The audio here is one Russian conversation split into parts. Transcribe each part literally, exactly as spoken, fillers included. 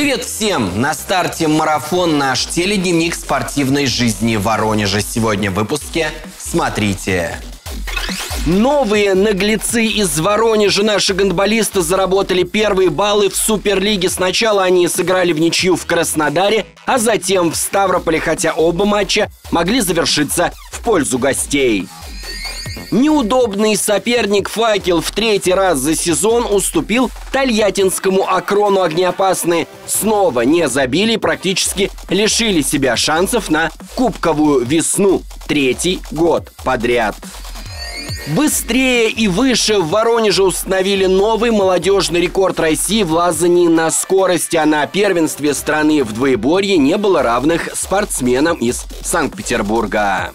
Привет всем! На старте марафон «Наш теледневник спортивной жизни Воронежа». Сегодня в выпуске смотрите. Новые наглецы из Воронежа. Наши гандболисты заработали первые баллы в Суперлиге. Сначала они сыграли в ничью в Краснодаре, а затем в Ставрополе, хотя оба матча могли завершиться в пользу гостей. Неудобный соперник «Факел» в третий раз за сезон уступил тольяттинскому «Акрону». Огнеопасные снова не забили и практически лишили себя шансов на кубковую весну. Третий год подряд. Быстрее и выше в Воронеже установили новый молодежный рекорд России в лазании на скорости, а на первенстве страны в двоеборье не было равных спортсменам из Санкт-Петербурга.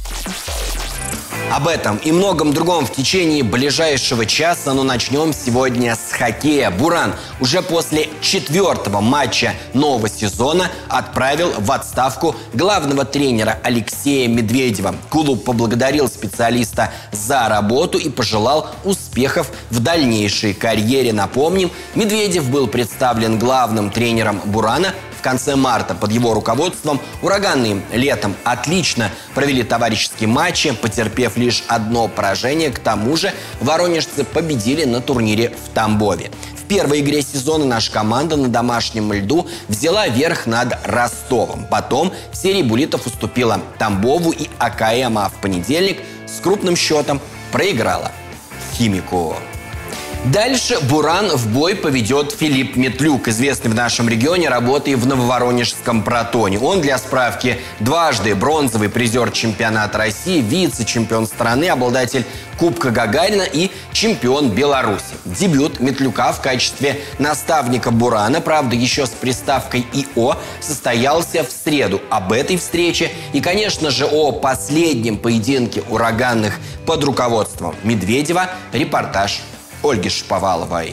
Об этом и многом другом в течение ближайшего часа, но начнем сегодня с хоккея. «Буран» уже после четвертого матча нового сезона отправил в отставку главного тренера Алексея Медведева. Клуб поблагодарил специалиста за работу и пожелал успехов в дальнейшей карьере. Напомним, Медведев был представлен главным тренером «Бурана» в конце марта. Под его руководством «Ураганные» летом отлично провели товарищеские матчи, потерпев лишь одно поражение. К тому же воронежцы победили на турнире в Тамбове. В первой игре сезона наша команда на домашнем льду взяла верх над Ростовом. Потом в серии буллитов уступила Тамбову и АКМ, а в понедельник с крупным счетом проиграла Химику. Дальше «Буран» в бой поведет Филипп Метлюк, известный в нашем регионе работой в нововоронежском «Протоне». Он, для справки, дважды бронзовый призер чемпионата России, вице-чемпион страны, обладатель Кубка Гагарина и чемпион Беларуси. Дебют Метлюка в качестве наставника «Бурана», правда, еще с приставкой «ИО», состоялся в среду. Об этой встрече и, конечно же, о последнем поединке ураганных под руководством Медведева репортаж Ольги Шповаловой.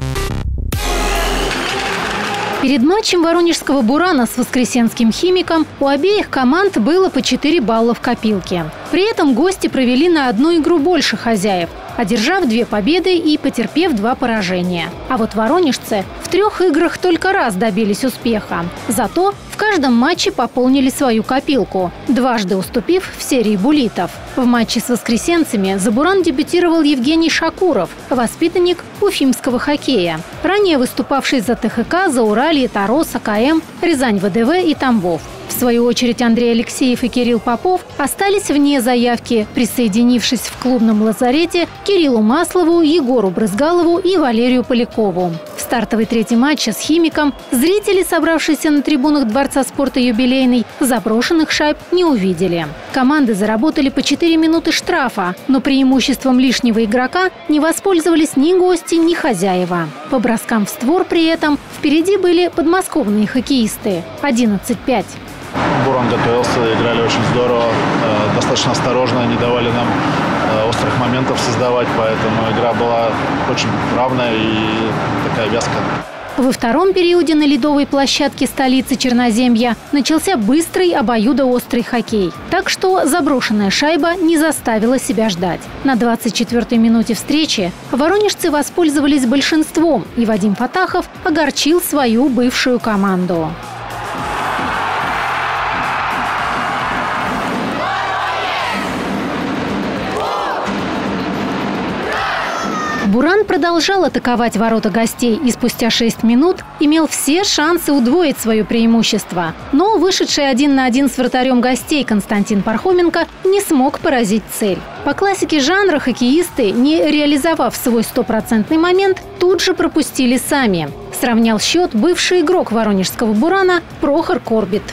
Перед матчем воронежского «Бурана» с воскресенским «Химиком» у обеих команд было по четыре балла в копилке. При этом гости провели на одну игру больше хозяев, одержав две победы и потерпев два поражения. А вот воронежцы в трех играх только раз добились успеха. Зато в каждом матче пополнили свою копилку, дважды уступив в серии буллитов. В матче с воскресенцами за «Буран» дебютировал Евгений Шакуров, воспитанник уфимского хоккея, ранее выступавший за ТХК, Зауралье, Торос, АКМ, Рязань ВДВ и Тамбов. В свою очередь Андрей Алексеев и Кирилл Попов остались вне заявки, присоединившись в клубном лазарете Кириллу Маслову, Егору Брызгалову и Валерию Полякову. В стартовой третьей матча с «Химиком» зрители, собравшиеся на трибунах Дворца спорта «Юбилейный», заброшенных шайб не увидели. Команды заработали по четыре минуты штрафа, но преимуществом лишнего игрока не воспользовались ни гости, ни хозяева. По броскам в створ при этом впереди были подмосковные хоккеисты – одиннадцать пять. «Буран» готовился, играли очень здорово, достаточно осторожно, не давали нам острых моментов создавать, поэтому игра была очень равная и такая вязкая. Во втором периоде на ледовой площадке столицы Черноземья начался быстрый обоюдоострый хоккей. Так что заброшенная шайба не заставила себя ждать. На двадцать четвёртой минуте встречи воронежцы воспользовались большинством, и Вадим Фатахов огорчил свою бывшую команду. «Буран» продолжал атаковать ворота гостей и спустя шесть минут имел все шансы удвоить свое преимущество. Но вышедший один на один с вратарем гостей Константин Пархоменко не смог поразить цель. По классике жанра хоккеисты, не реализовав свой стопроцентный момент, тут же пропустили сами. Сравнял счет бывший игрок воронежского «Бурана» Прохор Корбит.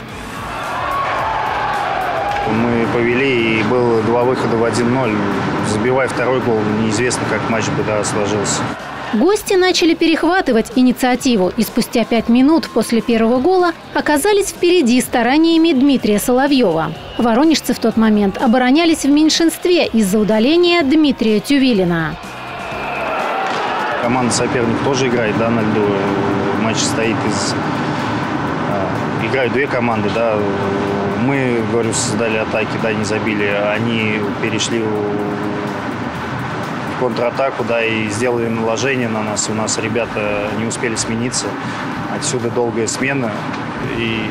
Мы повели, и было два выхода в один ноль. Забивая второй гол, неизвестно, как матч бы да, сложился. Гости начали перехватывать инициативу и спустя пять минут после первого гола оказались впереди стараниями Дмитрия Соловьева. Воронежцы в тот момент оборонялись в меньшинстве из-за удаления Дмитрия Тювилина. Команда соперник тоже играет, да, на льду. Матч состоит из... Играют две команды, да. Мы, говорю, создали атаки, да, не забили. Они перешли в контратаку, да, и сделали наложение на нас. У нас ребята не успели смениться. Отсюда долгая смена. И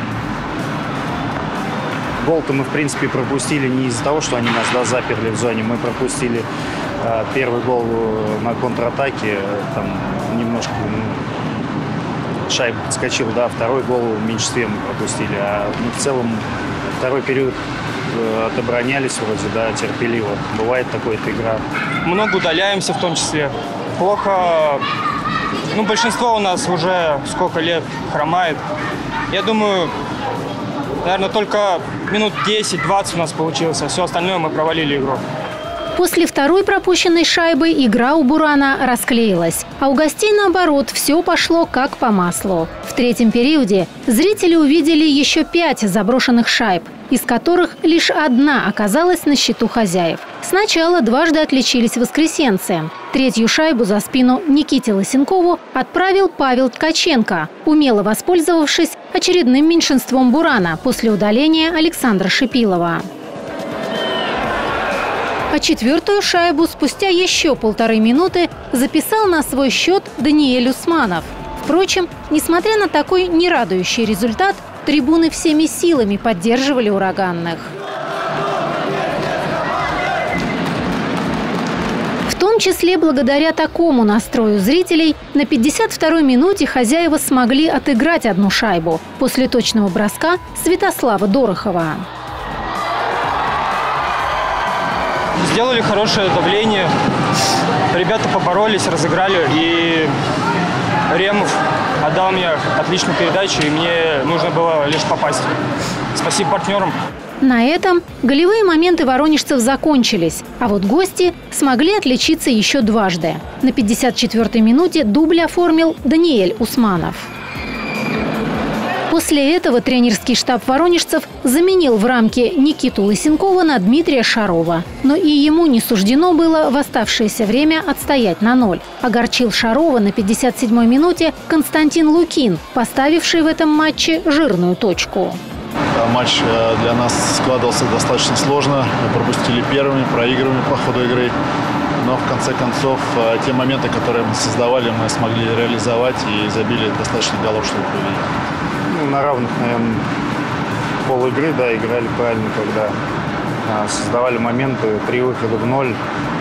гол-то мы, в принципе, пропустили не из-за того, что они нас, да, заперли в зоне. Мы пропустили э, первый гол на контратаке. Там немножко, ну, шайба подскочил, да. Второй гол в меньшинстве мы пропустили. А ну, в целом второй период э, отоборонялись вроде, да, терпеливо. Бывает такая-то игра. Много удаляемся в том числе. Плохо. Ну, большинство у нас уже сколько лет хромает. Я думаю, наверное, только минут десять-двадцать у нас получилось, а все остальное мы провалили игру. После второй пропущенной шайбы игра у «Бурана» расклеилась. А у гостей, наоборот, все пошло как по маслу. В третьем периоде зрители увидели еще пять заброшенных шайб, из которых лишь одна оказалась на счету хозяев. Сначала дважды отличились воскресенцы. Третью шайбу за спину Никите Лысенкову отправил Павел Ткаченко, умело воспользовавшись очередным меньшинством «Бурана» после удаления Александра Шипилова. А четвертую шайбу спустя еще полторы минуты записал на свой счет Даниэль Усманов. Впрочем, несмотря на такой нерадующий результат, трибуны всеми силами поддерживали ураганных. В том числе благодаря такому настрою зрителей на пятьдесят второй минуте хозяева смогли отыграть одну шайбу после точного броска Святослава Дорохова. Сделали хорошее давление. Ребята поборолись, разыграли. И Ремов отдал мне отличную передачу, и мне нужно было лишь попасть. Спасибо партнерам. На этом голевые моменты воронежцев закончились, а вот гости смогли отличиться еще дважды. На пятьдесят четвёртой минуте дубль оформил Даниэль Усманов. После этого тренерский штаб воронежцев заменил в рамке Никиту Лысенкова на Дмитрия Шарова. Но и ему не суждено было в оставшееся время отстоять на ноль. Огорчил Шарова на пятьдесят седьмой минуте Константин Лукин, поставивший в этом матче жирную точку. Матч для нас складывался достаточно сложно. Мы пропустили первыми, проигрывали по ходу игры. Но в конце концов те моменты, которые мы создавали, мы смогли реализовать и забили достаточно голов, чтобы победить. Ну, на равных, наверное, пол игры, да, играли правильно, когда а, создавали моменты, три выхода в ноль.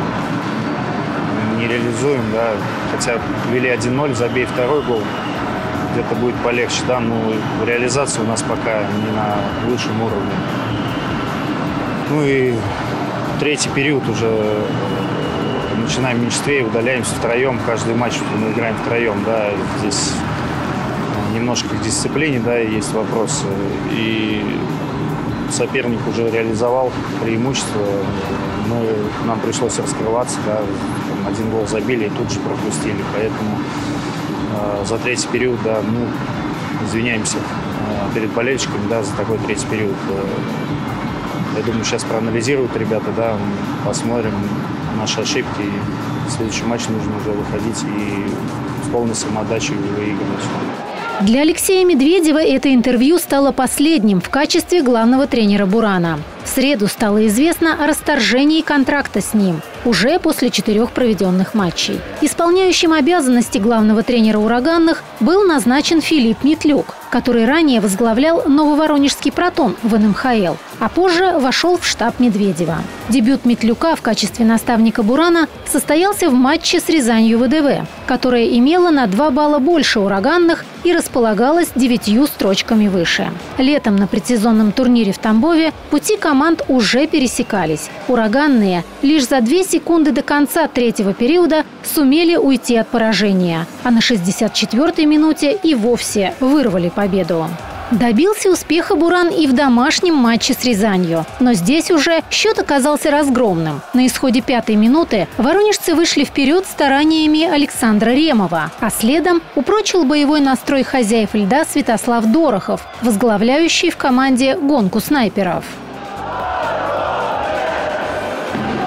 Не реализуем, да. Хотя вели один ноль, забей второй гол. Где-то будет полегче, да, но реализация у нас пока не на высшем уровне. Ну и третий период уже начинаем в меньшинстве и удаляемся втроем. Каждый матч мы играем втроем, да, здесь немножко к дисциплине, да, есть вопросы. И соперник уже реализовал преимущество. Мы, нам пришлось раскрываться, да, там один гол забили и тут же пропустили. Поэтому э, за третий период, да, мы извиняемся э, перед болельщиками, да, за такой третий период. Э, я думаю, сейчас проанализируют ребята, да, посмотрим наши ошибки. И в следующий матч нужно уже выходить и с полной самоотдачей выигрывать. Для Алексея Медведева это интервью стало последним в качестве главного тренера «Бурана». В среду стало известно о расторжении контракта с ним уже после четырех проведенных матчей. Исполняющим обязанности главного тренера «Ураганных» был назначен Филипп Метлюк, который ранее возглавлял Нововоронежский «Протон» в эн эм ха эл, а позже вошел в штаб Медведева. Дебют Метлюка в качестве наставника «Бурана» состоялся в матче с Рязанью вэ дэ вэ, которая имела на два балла больше «Ураганных» и располагалась девятью строчками выше. Летом на предсезонном турнире в Тамбове пути команд уже пересекались. «Ураганные» лишь за две секунды до конца третьего периода сумели уйти от поражения, а на шестьдесят четвёртой минуте и вовсе вырвали победу. Добился успеха «Буран» и в домашнем матче с Рязанью. Но здесь уже счет оказался разгромным. На исходе пятой минуты воронежцы вышли вперед стараниями Александра Ремова, а следом упрочил боевой настрой хозяев льда Святослав Дорохов, возглавляющий в команде гонку снайперов.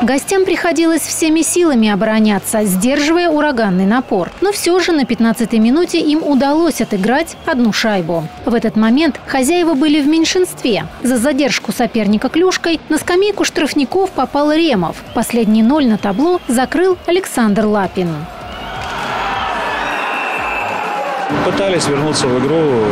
Гостям приходилось всеми силами обороняться, сдерживая ураганный напор. Но все же на пятнадцатой минуте им удалось отыграть одну шайбу. В этот момент хозяева были в меньшинстве. За задержку соперника клюшкой на скамейку штрафников попал Ремов. Последний ноль на табло закрыл Александр Лапин. Пытались вернуться в игру.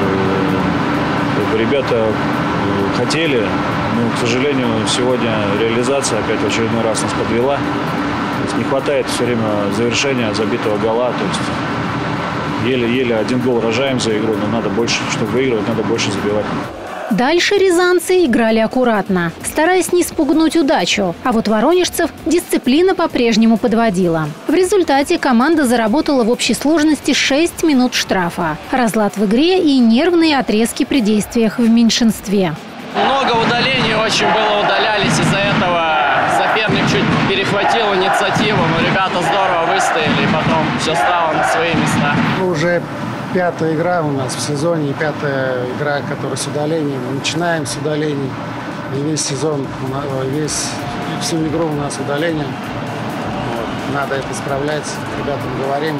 Ребята хотели, но, к сожалению, сегодня реализация опять в очередной раз нас подвела. То есть не хватает все время завершения забитого гола. То есть еле-еле один гол рожаем за игру, но надо больше, чтобы выигрывать, надо больше забивать. Дальше рязанцы играли аккуратно, стараясь не спугнуть удачу. А вот воронежцев дисциплина по-прежнему подводила. В результате команда заработала в общей сложности шесть минут штрафа. Разлад в игре и нервные отрезки при действиях в меньшинстве. Много удалений очень было, удалялись. Из-за этого соперник чуть перехватил инициативу. Но ребята здорово выстояли, и потом все стало на свои места. Уже пятая игра у нас в сезоне, пятая игра, которая с удалением. Мы начинаем с удалений. И весь сезон, весь, всю игру у нас удаление. Вот. Надо это исправлять, ребятам говорим.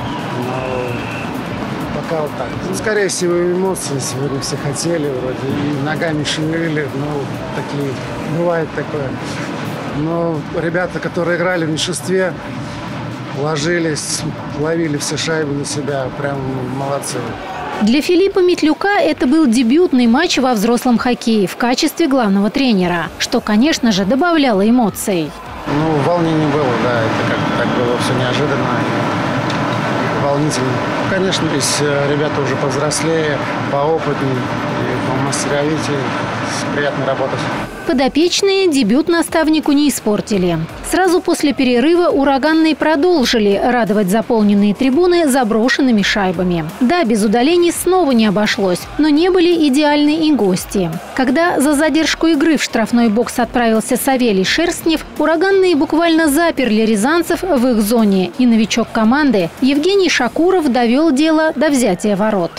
Но пока вот так. Ну, скорее всего, эмоции сегодня все хотели вроде. И ногами шевелили, ну, такие, бывает такое. Но ребята, которые играли в меньшинстве, ложились, ловили все шайбы на себя. Прям молодцы. Для Филиппа Метлюка это был дебютный матч во взрослом хоккее в качестве главного тренера, что, конечно же, добавляло эмоций. Ну, волнение было, да. Это как-то так было все неожиданно и волнительно. Конечно, здесь ребята уже повзрослее, поопытнее, и помастеровитее. Приятно работать. Подопечные дебют наставнику не испортили. Сразу после перерыва ураганные продолжили радовать заполненные трибуны заброшенными шайбами. Да, без удалений снова не обошлось, но не были идеальны и гости. Когда за задержку игры в штрафной бокс отправился Савелий Шерстнев, ураганные буквально заперли рязанцев в их зоне, и новичок команды Евгений Шакуров довел дело до взятия ворот.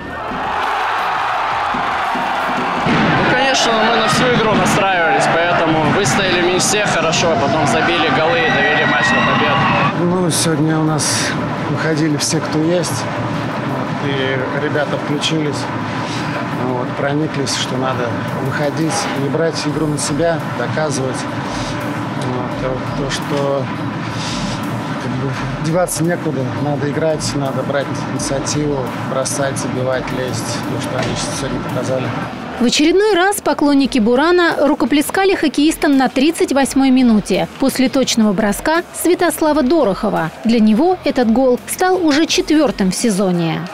Конечно, мы на всю игру настраивались, поэтому выстояли меньше всех хорошо, потом забили голы и довели матч на победу. Ну, сегодня у нас выходили все, кто есть, вот, и ребята включились, вот, прониклись, что надо выходить, не брать игру на себя, доказывать вот, то, что как бы, деваться некуда, надо играть, надо брать инициативу, бросать, забивать, лезть, то, что они сегодня показали. В очередной раз поклонники «Бурана» рукоплескали хоккеистам на тридцать восьмой минуте после точного броска Святослава Дорохова. Для него этот гол стал уже четвертым в сезоне.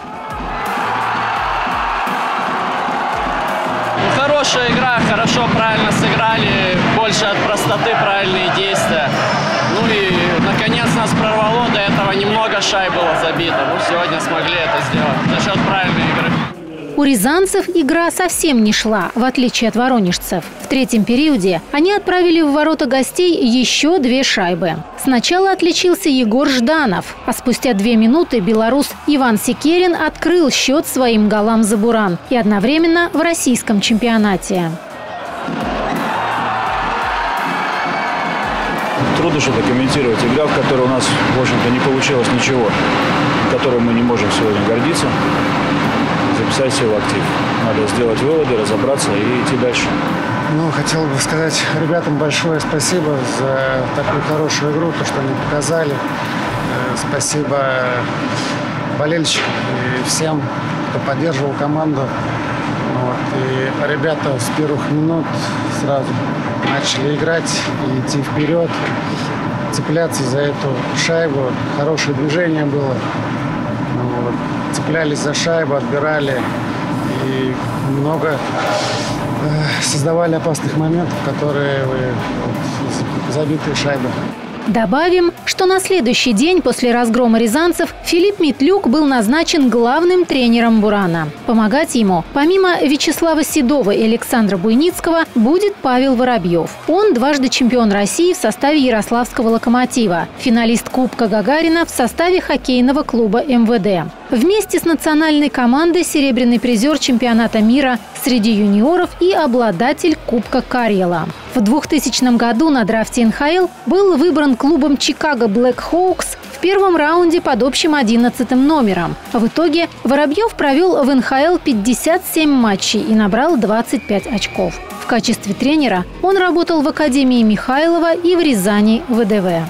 Ну, хорошая игра, хорошо, правильно сыграли, больше от простоты правильные действия. Ну и, наконец, нас прорвало, до этого немного шайб было забито. Ну, сегодня смогли это сделать за счет правильной игры. У рязанцев игра совсем не шла, в отличие от воронежцев. В третьем периоде они отправили в ворота гостей еще две шайбы. Сначала отличился Егор Жданов, а спустя две минуты белорус Иван Секерин открыл счет своим голам за «Буран» и одновременно в российском чемпионате. Трудно что-то комментировать. Игра, в которой у нас, в общем-то, не получилось ничего, которой мы не можем сегодня гордиться. Записать все в актив. Надо сделать выводы, разобраться и идти дальше. Ну, хотел бы сказать ребятам большое спасибо за такую хорошую игру, то, что они показали. Спасибо болельщикам и всем, кто поддерживал команду. Вот. И ребята с первых минут сразу начали играть и идти вперед, цепляться за эту шайбу. Хорошее движение было. Вот. Цеплялись за шайбу, отбирали и много э, создавали опасных моментов, которые вот, забитые шайбы. Добавим, что что на следующий день после разгрома рязанцев Филипп Митлюк был назначен главным тренером «Бурана». Помогать ему, помимо Вячеслава Седова и Александра Буйницкого, будет Павел Воробьев. Он дважды чемпион России в составе Ярославского «Локомотива», финалист Кубка Гагарина в составе хоккейного клуба эм вэ дэ. Вместе с национальной командой серебряный призер чемпионата мира среди юниоров и обладатель Кубка Карьела. В двухтысячном году на драфте эн ха эл был выбран клубом Чикаго Блэк Хоукс в первом раунде под общим одиннадцатым номером. В итоге Воробьев провел в эн ха эл пятьдесят семь матчей и набрал двадцать пять очков. В качестве тренера он работал в Академии Михайлова и в Рязани вэ дэ вэ.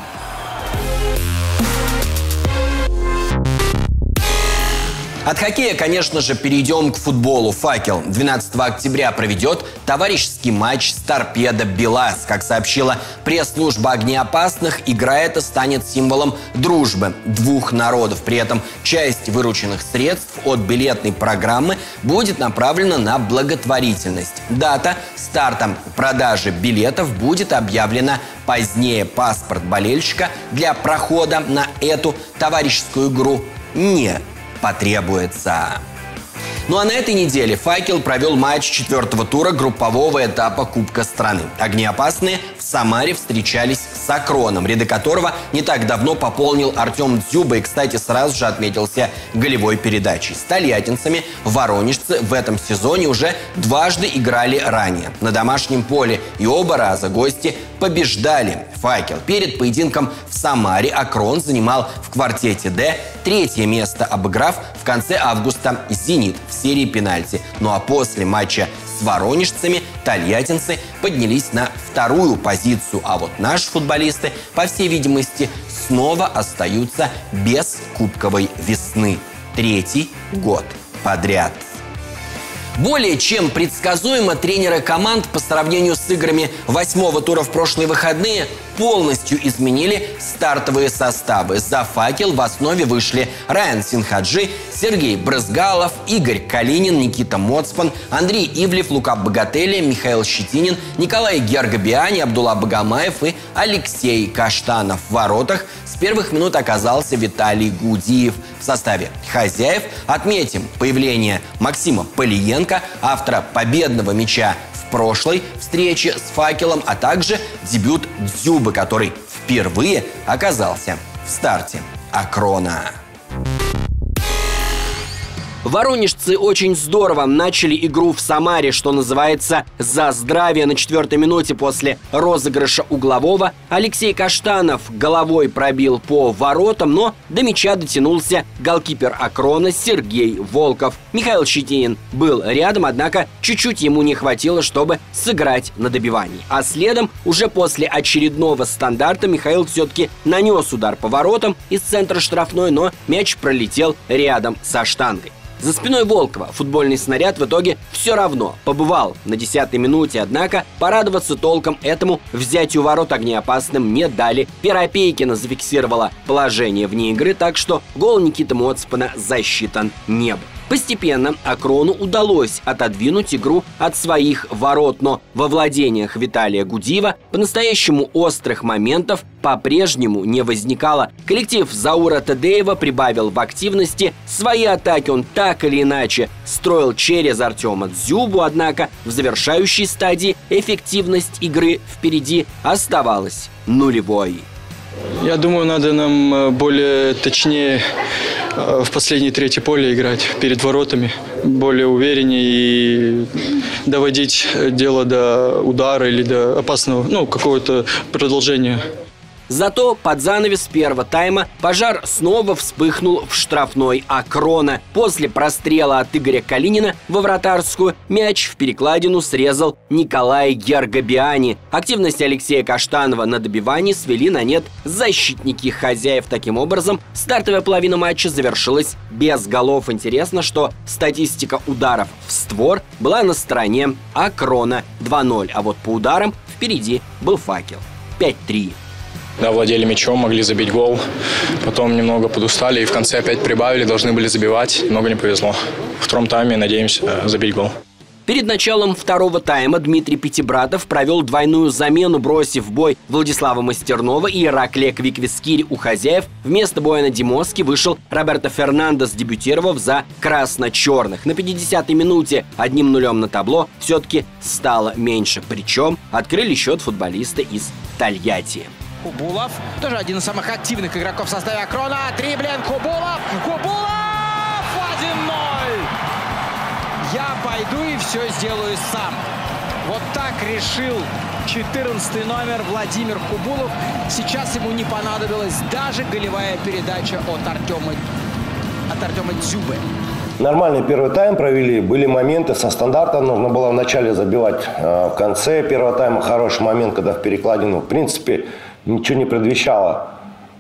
От хоккея, конечно же, перейдем к футболу. «Факел» двенадцатого октября проведет товарищеский матч с «Торпедо Белас». Как сообщила пресс-служба «Огнеопасных», игра эта станет символом дружбы двух народов. При этом часть вырученных средств от билетной программы будет направлена на благотворительность. Дата старта продажи билетов будет объявлена позднее. Паспорт болельщика для прохода на эту товарищескую игру не потребуется. Ну а на этой неделе «Факел» провел матч четвертого тура группового этапа Кубка страны. «Огнеопасные» в Самаре встречались с «Акроном», ряды которого не так давно пополнил Артем Дзюба и, кстати, сразу же отметился голевой передачей. С тольяттинцами воронежцы в этом сезоне уже дважды играли ранее. На домашнем поле и оба раза гости побеждали «Факел». Перед поединком в Самаре «Акрон» занимал в квартете «Д» третье место, обыграв в конце августа «Зенит» в серии пенальти. Ну а после матча с воронежцами тольяттинцы поднялись на вторую позицию. А вот наши футболисты, по всей видимости, снова остаются без кубковой весны. Третий год подряд. Более чем предсказуемо тренеры команд по сравнению с играми восьмого тура в прошлые выходные полностью изменили стартовые составы. За «Факел» в основе вышли Райан Синхаджи, Сергей Брызгалов, Игорь Калинин, Никита Моцпан, Андрей Ивлев, Лука Богателя, Михаил Щетинин, Николай Гергобиани, Абдулла Багамаев и Алексей Каштанов. В воротах с первых минут оказался Виталий Гудиев. В составе хозяев отметим появление Максима Полиенко, автора победного мяча в прошлой встрече с «Факелом», а также дебют Дзюбы, который впервые оказался в старте «Акрона». Воронежцы очень здорово начали игру в Самаре, что называется, за здравие. На четвертой минуте после розыгрыша углового Алексей Каштанов головой пробил по воротам, но до мяча дотянулся голкипер «Акрона» Сергей Волков. Михаил Щетинин был рядом, однако чуть-чуть ему не хватило, чтобы сыграть на добивании. А следом, уже после очередного стандарта, Михаил все-таки нанес удар по воротам из центра штрафной, но мяч пролетел рядом со штангой. За спиной Волкова футбольный снаряд в итоге все равно побывал на десятой минуте, однако порадоваться толком этому взятию ворот огнеопасным не дали. Перопейкина зафиксировала положение вне игры, так что гол Никиты Моцпана засчитан не был. Постепенно «Акрону» удалось отодвинуть игру от своих ворот, но во владениях Виталия Гудиева по-настоящему острых моментов по-прежнему не возникало. Коллектив Заура Тадеева прибавил в активности. Свои атаки он так или иначе строил через Артема Дзюбу, однако в завершающей стадии эффективность игры впереди оставалась нулевой. Я думаю, надо нам более точнее в последней трети поля играть перед воротами, более увереннее и доводить дело до удара или до опасного, ну, какого-то продолжения. Зато под занавес первого тайма пожар снова вспыхнул в штрафной «Акрона». После прострела от Игоря Калинина во вратарскую мяч в перекладину срезал Николай Гергобиани. Активность Алексея Каштанова на добивании свели на нет защитники хозяев. Таким образом, стартовая половина матча завершилась без голов. Интересно, что статистика ударов в створ была на стороне «Акрона» два ноль, а вот по ударам впереди был «Факел» пять три. Да, владели мячом, могли забить гол. Потом немного подустали и в конце опять прибавили, должны были забивать. Много не повезло. В втором тайме надеемся забить гол. Перед началом второго тайма Дмитрий Пятибратов провел двойную замену, бросив в бой Владислава Мастернова и Ираклия Квиквискири у хозяев. Вместо Бояна Димоски вышел Роберто Фернандес, дебютировав за красно-черных. На пятидесятой минуте одним нулем на табло все-таки стало меньше. Причем открыли счет футболисты из Тольятти. Кубулов, тоже один из самых активных игроков в составе Акрона. Дриблинг Кубулов. Кубулов! один ноль! Я пойду и все сделаю сам. Вот так решил четырнадцатый номер Владимир Кубулов. Сейчас ему не понадобилась даже голевая передача от Артема, от Артема Дзюбы. Нормальный первый тайм провели. Были моменты со стандарта. Нужно было вначале забивать. В конце первого тайма хороший момент, когда в перекладину. В принципе, ничего не предвещало.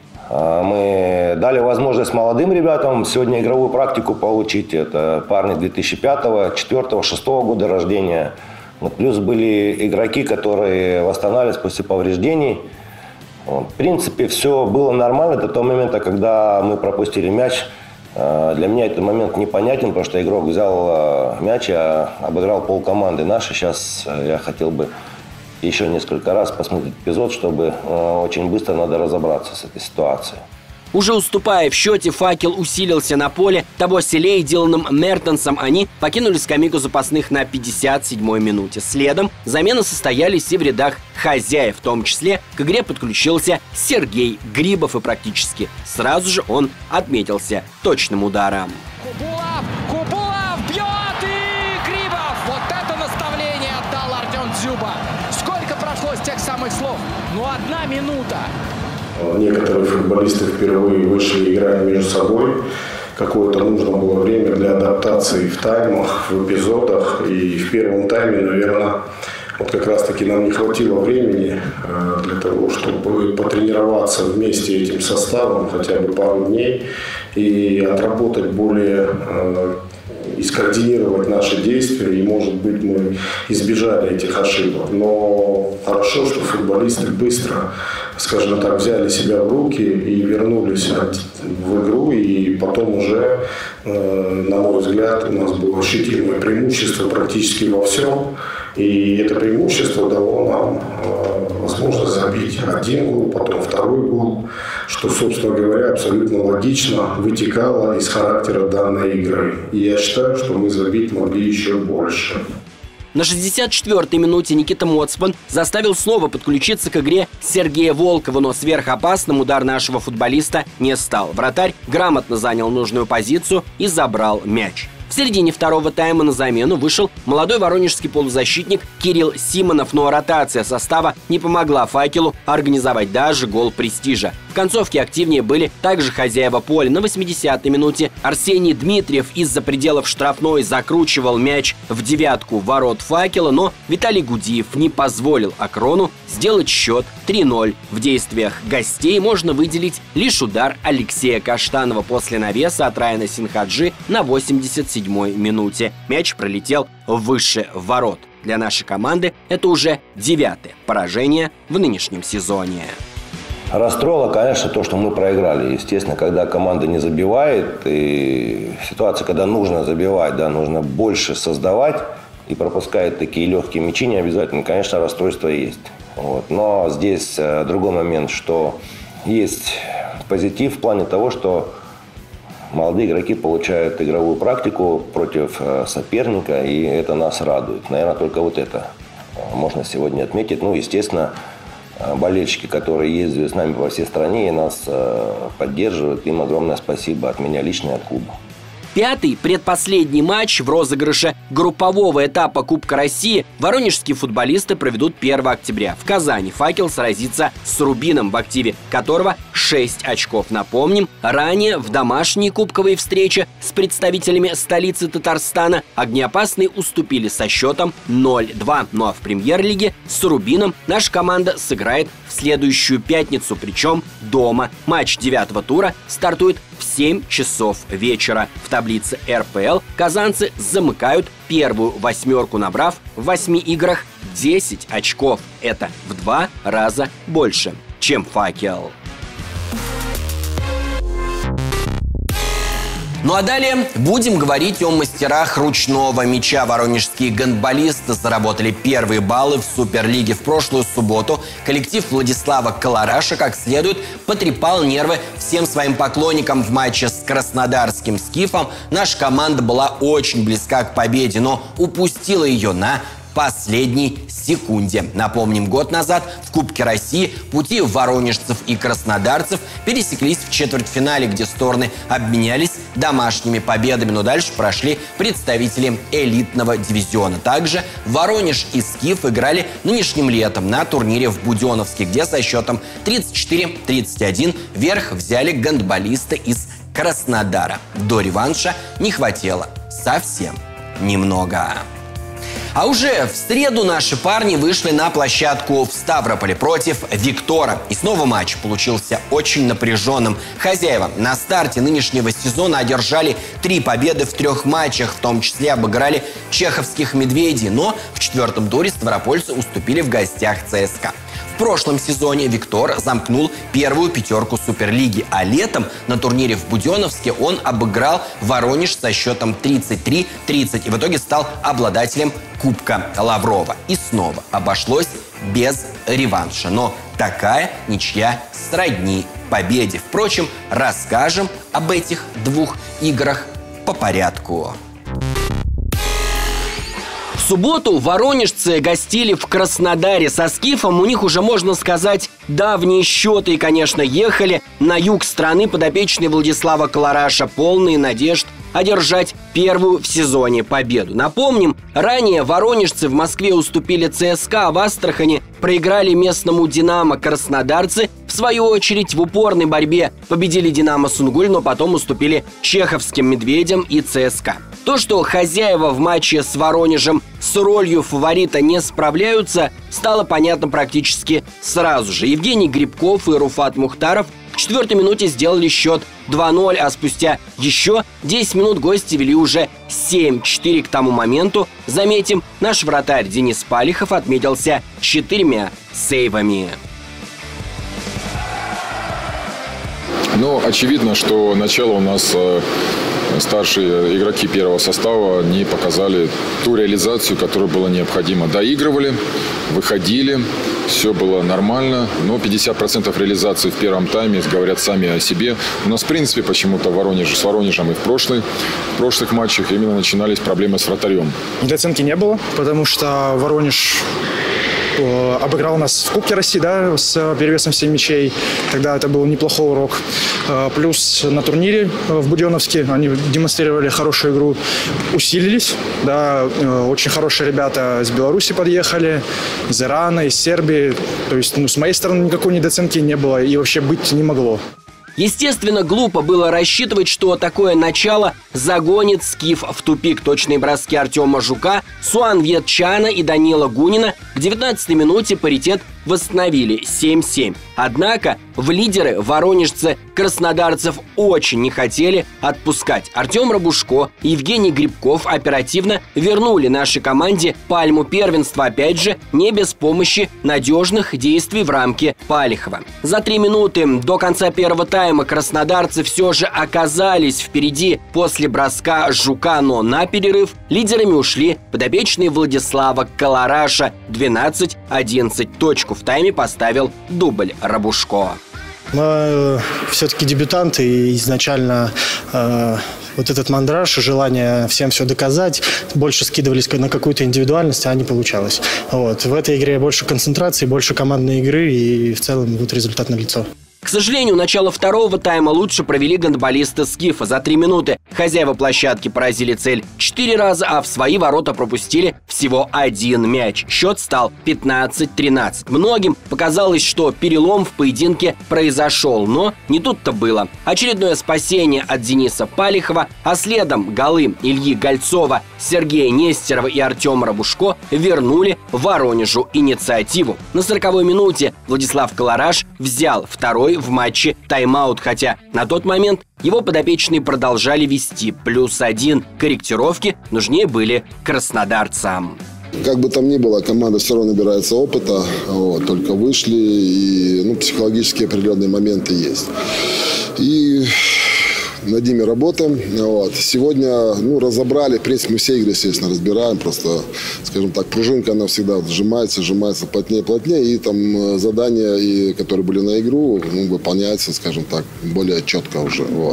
Мы дали возможность молодым ребятам сегодня игровую практику получить. Это парни две тысячи пятого, две тысячи четвёртого, две тысячи шестого года рождения. Плюс были игроки, которые восстанавливались после повреждений. В принципе, все было нормально до того момента, когда мы пропустили мяч. Для меня этот момент непонятен, потому что игрок взял мяч и обыграл полкоманды нашей. Сейчас я хотел бы еще несколько раз посмотреть эпизод, чтобы очень быстро надо разобраться с этой ситуацией. Уже уступая в счете, «Факел» усилился на поле. Табо Селе и Диланом Мертенсом они покинули скамейку запасных на пятьдесят седьмой минуте. Следом замены состоялись и в рядах хозяев. В том числе к игре подключился Сергей Грибов, и практически сразу же он отметился точным ударом. Кубулов! Кубулов бьет, и Грибов! Вот это наставление отдал Артем Дзюба. Сколько прошло с тех самых слов? Ну, одна минута. Некоторые футболисты впервые вышли играть между собой. Какое-то нужно было время для адаптации в таймах, в эпизодах. И в первом тайме, наверное, вот как раз-таки нам не хватило времени для того, чтобы потренироваться вместе этим составом хотя бы пару дней и отработать более, и скоординировать наши действия. И, может быть, мы избежали этих ошибок. Но хорошо, что футболисты быстро, скажем так, взяли себя в руки и вернулись в игру. И потом уже, на мой взгляд, у нас было ощутимое преимущество практически во всем. И это преимущество дало нам возможность забить один гол, потом второй гол, что, собственно говоря, абсолютно логично вытекало из характера данной игры. И я считаю, что мы забить могли еще больше. На шестьдесят четвёртой минуте Никита Моцман заставил снова подключиться к игре Сергея Волкова, но сверхопасным удар нашего футболиста не стал. Вратарь грамотно занял нужную позицию и забрал мяч. В середине второго тайма на замену вышел молодой воронежский полузащитник Кирилл Симонов, но ротация состава не помогла «Факелу» организовать даже гол престижа. В концовке активнее были также хозяева поля. На восьмидесятой минуте Арсений Дмитриев из-за пределов штрафной закручивал мяч в девятку ворот «Факела», но Виталий Гудиев не позволил Акрону сделать счет три ноль. В действиях гостей можно выделить лишь удар Алексея Каштанова после навеса от Райана Синхаджи на восемьдесят седьмой минуте. Мяч пролетел выше ворот. Для нашей команды это уже девятое поражение в нынешнем сезоне. Расстроило, конечно, то, что мы проиграли. Естественно, когда команда не забивает, и ситуация, когда нужно забивать, да, нужно больше создавать и пропускает такие легкие мячи, не обязательно, конечно, расстройство есть. Вот. Но здесь э, другой момент, что есть позитив в плане того, что молодые игроки получают игровую практику против э, соперника, и это нас радует. Наверное, только вот это можно сегодня отметить. Ну, естественно, болельщики, которые ездят с нами по всей стране и нас э, поддерживают, им огромное спасибо от меня лично и от клуба. Пятый, предпоследний матч в розыгрыше группового этапа Кубка России воронежские футболисты проведут первого октября. В Казани «Факел» сразится с «Рубином», в активе которого шесть очков. Напомним, ранее в домашней кубковой встрече с представителями столицы Татарстана огнеопасные уступили со счетом ноль два. Ну а в премьер-лиге с «Рубином» наша команда сыграет в следующую пятницу, причем дома. Матч девятого тура стартует в семь часов вечера. В таблице эр пэ эл казанцы замыкают первую восьмерку, набрав в восьми играх десять очков. Это в два раза больше, чем «Факел». Ну а далее будем говорить о мастерах ручного мяча. Воронежские гандболисты заработали первые баллы в Суперлиге. В прошлую субботу коллектив Владислава Колораша как следует потрепал нервы всем своим поклонникам в матче с краснодарским «Скифом». Наша команда была очень близка к победе, но упустила ее на последней секунде. Напомним, год назад в Кубке России пути воронежцев и краснодарцев пересеклись в четвертьфинале, где стороны обменялись домашними победами, но дальше прошли представители элитного дивизиона. Также Воронеж и «Скиф» играли нынешним летом на турнире в Буденновске, где со счетом тридцать четыре тридцать один верх взяли гандболисты из Краснодара. До реванша не хватило совсем немного. А уже в среду наши парни вышли на площадку в Ставрополе против «Виктора». И снова матч получился очень напряженным. Хозяева на старте нынешнего сезона одержали три победы в трех матчах, в том числе обыграли чеховских «Медведей». Но в четвертом туре ставропольцы уступили в гостях ЦСКА. В прошлом сезоне «Виктор» замкнул первую пятерку Суперлиги, а летом на турнире в Буденновске он обыграл Воронеж со счетом тридцать три тридцать и в итоге стал обладателем Кубка Лаврова. И снова обошлось без реванша. Но такая ничья сродни победе. Впрочем, расскажем об этих двух играх по порядку. В субботу воронежцы гостили в Краснодаре со «Скифом». У них уже, можно сказать, давние счеты. И, конечно, ехали на юг страны подопечные Владислава Колораша, полные надежд одержать первую в сезоне победу. Напомним, ранее воронежцы в Москве уступили ЦСКА, а в Астрахани проиграли местному «Динамо». Краснодарцы, в свою очередь, в упорной борьбе победили «Динамо» Сунгуль, но потом уступили чеховским «Медведям» и ЦСКА. То, что хозяева в матче с Воронежем с ролью фаворита не справляются, стало понятно практически сразу же. Евгений Грибков и Руфат Мухтаров в четвертой минуте сделали счет два ноль, а спустя еще десять минут гости вели уже семь четыре к тому моменту. Заметим, наш вратарь Денис Палихов отметился четырьмя сейвами. Ну, очевидно, что начало у нас э, старшие игроки первого состава не показали ту реализацию, которая была необходима. Доигрывали, выходили, все было нормально, но пятьдесят процентов реализации в первом тайме говорят сами о себе. У нас, в принципе, почему-то Воронеж, с Воронежем и в, прошлый, в прошлых матчах именно начинались проблемы с вратарем. Недооценки не было, потому что Воронеж обыграл нас в Кубке России, да, с перевесом семь мячей. Тогда это был неплохой урок. Плюс на турнире в Буденновске они демонстрировали хорошую игру, усилились. Да, очень хорошие ребята из Беларуси подъехали, из Ирана, из Сербии. То есть, ну, с моей стороны никакой недооценки не было и вообще быть не могло. Естественно, глупо было рассчитывать, что такое начало загонит «Скиф» в тупик. Точные броски Артема Жука, Суан Вьетчана и Данила Гунина к девятнадцатой минуте паритет восстановили семь семь. Однако в лидеры воронежцы краснодарцев очень не хотели отпускать. Артем Рабушко и Евгений Грибков оперативно вернули нашей команде пальму первенства, опять же, не без помощи надежных действий в рамке Палихова. За три минуты до конца первого тайма краснодарцы все же оказались впереди после броска Жука, но на перерыв лидерами ушли подопечные Владислава Колораша двенадцать одиннадцать. Точку в тайме поставил дубль Рабушко. Мы все-таки дебютанты, и изначально э, вот этот мандраж, желание всем все доказать, больше скидывались на какую-то индивидуальность, а не получалось. Вот. В этой игре больше концентрации, больше командной игры, и в целом вот результат налицо. К сожалению, начало второго тайма лучше провели гандболисты «Скифа». За три минуты хозяева площадки поразили цель четыре раза, а в свои ворота пропустили всего один мяч. Счет стал пятнадцать тринадцать. Многим показалось, что перелом в поединке произошел, но не тут-то было. Очередное спасение от Дениса Палихова, а следом голы Ильи Гольцова, Сергея Нестерова и Артема Рабушко вернули Воронежу инициативу. На сороковой минуте Владислав Колораш взял второй в матче тайм-аут, хотя на тот момент его подопечные продолжали вести. Плюс один. Корректировки нужнее были краснодарцам. Как бы там ни было, команда все равно набирается опыта, вот, только вышли, и ну, психологические определенные моменты есть. И над ними работаем. Вот. Сегодня ну, разобрали, в принципе, мы все игры, естественно, разбираем. Просто, скажем так, пружинка, она всегда вот сжимается, сжимается плотнее, плотнее. И там задания, и, которые были на игру, ну, выполняются, скажем так, более четко уже. Вот.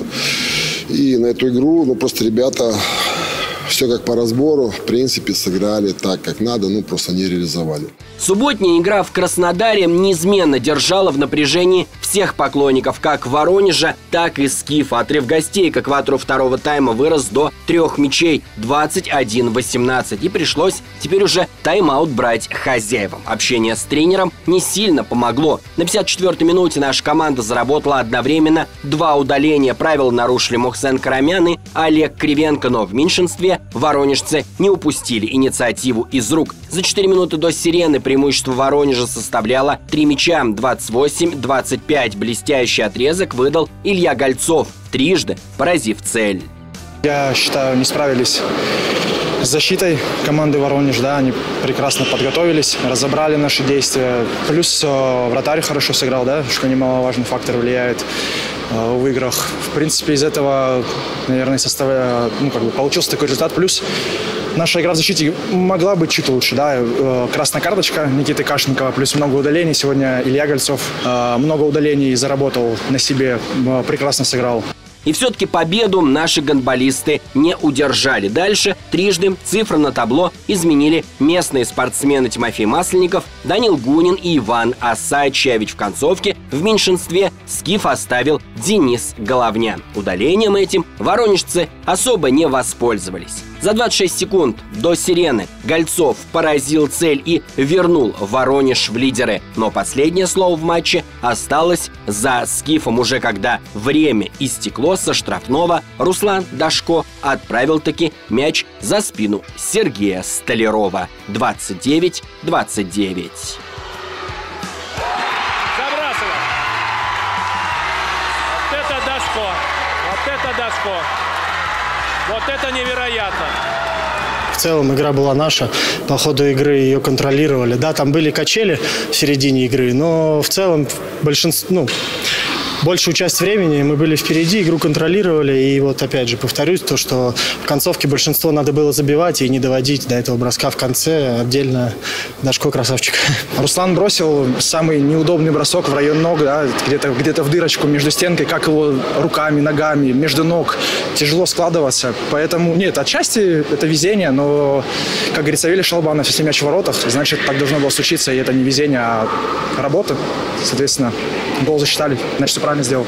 И на эту игру, ну, просто ребята... Все как по разбору, в принципе, сыграли так, как надо, ну, просто не реализовали. Субботняя игра в Краснодаре неизменно держала в напряжении всех поклонников как Воронежа, так и Скифа. Отрыв гостей к экватору второго тайма вырос до трех мячей – двадцать один восемнадцать. И пришлось теперь уже тайм-аут брать хозяевам. Общение с тренером не сильно помогло. На пятьдесят четвёртой минуте наша команда заработала одновременно два удаления. Правила нарушили Мухсен Карамян и Олег Кривенко, но в меньшинстве воронежцы не упустили инициативу из рук. За четыре минуты до сирены преимущество Воронежа составляло три мяча – двадцать восемь двадцать пять. Блестящий отрезок выдал Илья Гольцов, трижды поразив цель. Я считаю, не справились с защитой команды Воронеж. Да, они прекрасно подготовились, разобрали наши действия. Плюс э, вратарь хорошо сыграл, да, что немаловажный фактор влияет э, в играх. В принципе, из этого, наверное, составляя, ну, как бы получился такой результат. Плюс наша игра в защите могла быть чуть лучше. Да? Красная карточка Никиты Кашникова, плюс много удалений. Сегодня Илья Гольцов э, много удалений заработал на себе, э, прекрасно сыграл. И все-таки победу наши гандболисты не удержали. Дальше трижды цифры на табло изменили местные спортсмены Тимофей Масленников, Данил Гунин и Иван Асачи. А ведь в концовке в меньшинстве Скиф оставил Денис Головня. Удалением этим воронежцы особо не воспользовались. За двадцать шесть секунд до сирены Гольцов поразил цель и вернул Воронеж в лидеры. Но последнее слово в матче осталось за Скифом. Уже когда время истекло, со штрафного Руслан Дашко отправил-таки мяч за спину Сергея Столярова. двадцать девять двадцать девять. Забрасывай. Вот это Дашко. Вот это Дашко. Вот это невероятно. В целом игра была наша. По ходу игры ее контролировали. Да, там были качели в середине игры, но в целом большинство, ну, большую часть времени мы были впереди, игру контролировали. И вот опять же повторюсь, то, что в концовке большинство надо было забивать и не доводить до этого броска в конце. Отдельно Дашко красавчик. Руслан бросил самый неудобный бросок в район ног, да, где-то, где-то в дырочку между стенкой, как его руками, ногами, между ног. Тяжело складываться. Поэтому, нет, отчасти это везение, но, как говорится, Вилли Шалбанов, если мяч в воротах, значит, так должно было случиться. И это не везение, а работа. Соответственно, гол засчитали. Значит, все правильно сделал.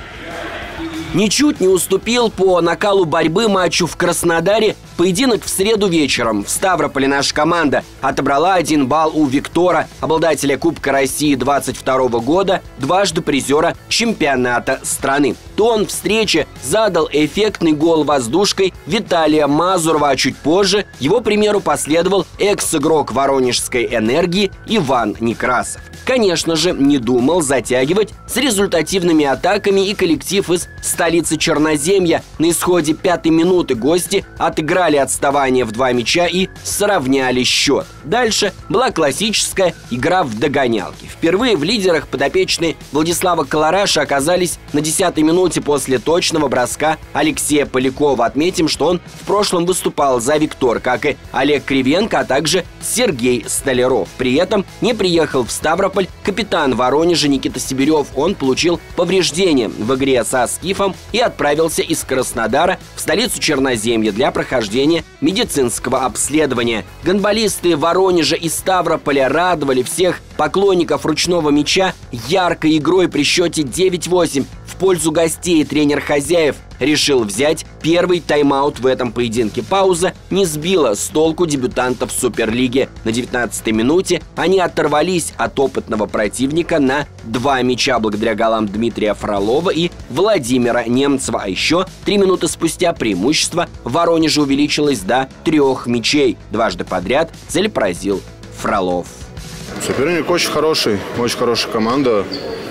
Ничуть не уступил по накалу борьбы матчу в Краснодаре поединок в среду вечером. В Ставрополе наша команда отобрала один балл у Виктора, обладателя Кубка России двадцать второго года, дважды призера чемпионата страны. Тон встречи задал эффектный гол воздушкой Виталия Мазурова, а чуть позже его примеру последовал экс-игрок воронежской «Энергии» Иван Некрасов. Конечно же, не думал затягивать с результативными атаками и коллектив из столицы Черноземья. На исходе пятой минуты гости отыграли отставание в два мяча и сравняли счет. Дальше была классическая игра в догонялки. Впервые в лидерах подопечные Владислава Колораша оказались на десятой минуте после точного броска Алексея Полякова. Отметим, что он в прошлом выступал за «Виктор», как и Олег Кривенко, а также Сергей Столяров. При этом не приехал в Ставрополь капитан Воронежа Никита Сибирев. Он получил повреждения в игре со Скифом и отправился из Краснодара в столицу Черноземья для прохождения медицинского обследования. Гандболисты Воронежа и Ставрополя радовали всех поклонников ручного мяча яркой игрой при счете девять восемь. В пользу гостей тренер хозяев решил взять первый тайм-аут в этом поединке. Пауза не сбила с толку дебютантов Суперлиги. На девятнадцатой минуте они оторвались от опытного противника на два мяча благодаря голам Дмитрия Фролова и Владимира Немцева. А еще три минуты спустя преимущество Воронежа увеличилось до трех мячей. Дважды подряд цель поразил Фролов. Соперник очень хороший, очень хорошая команда.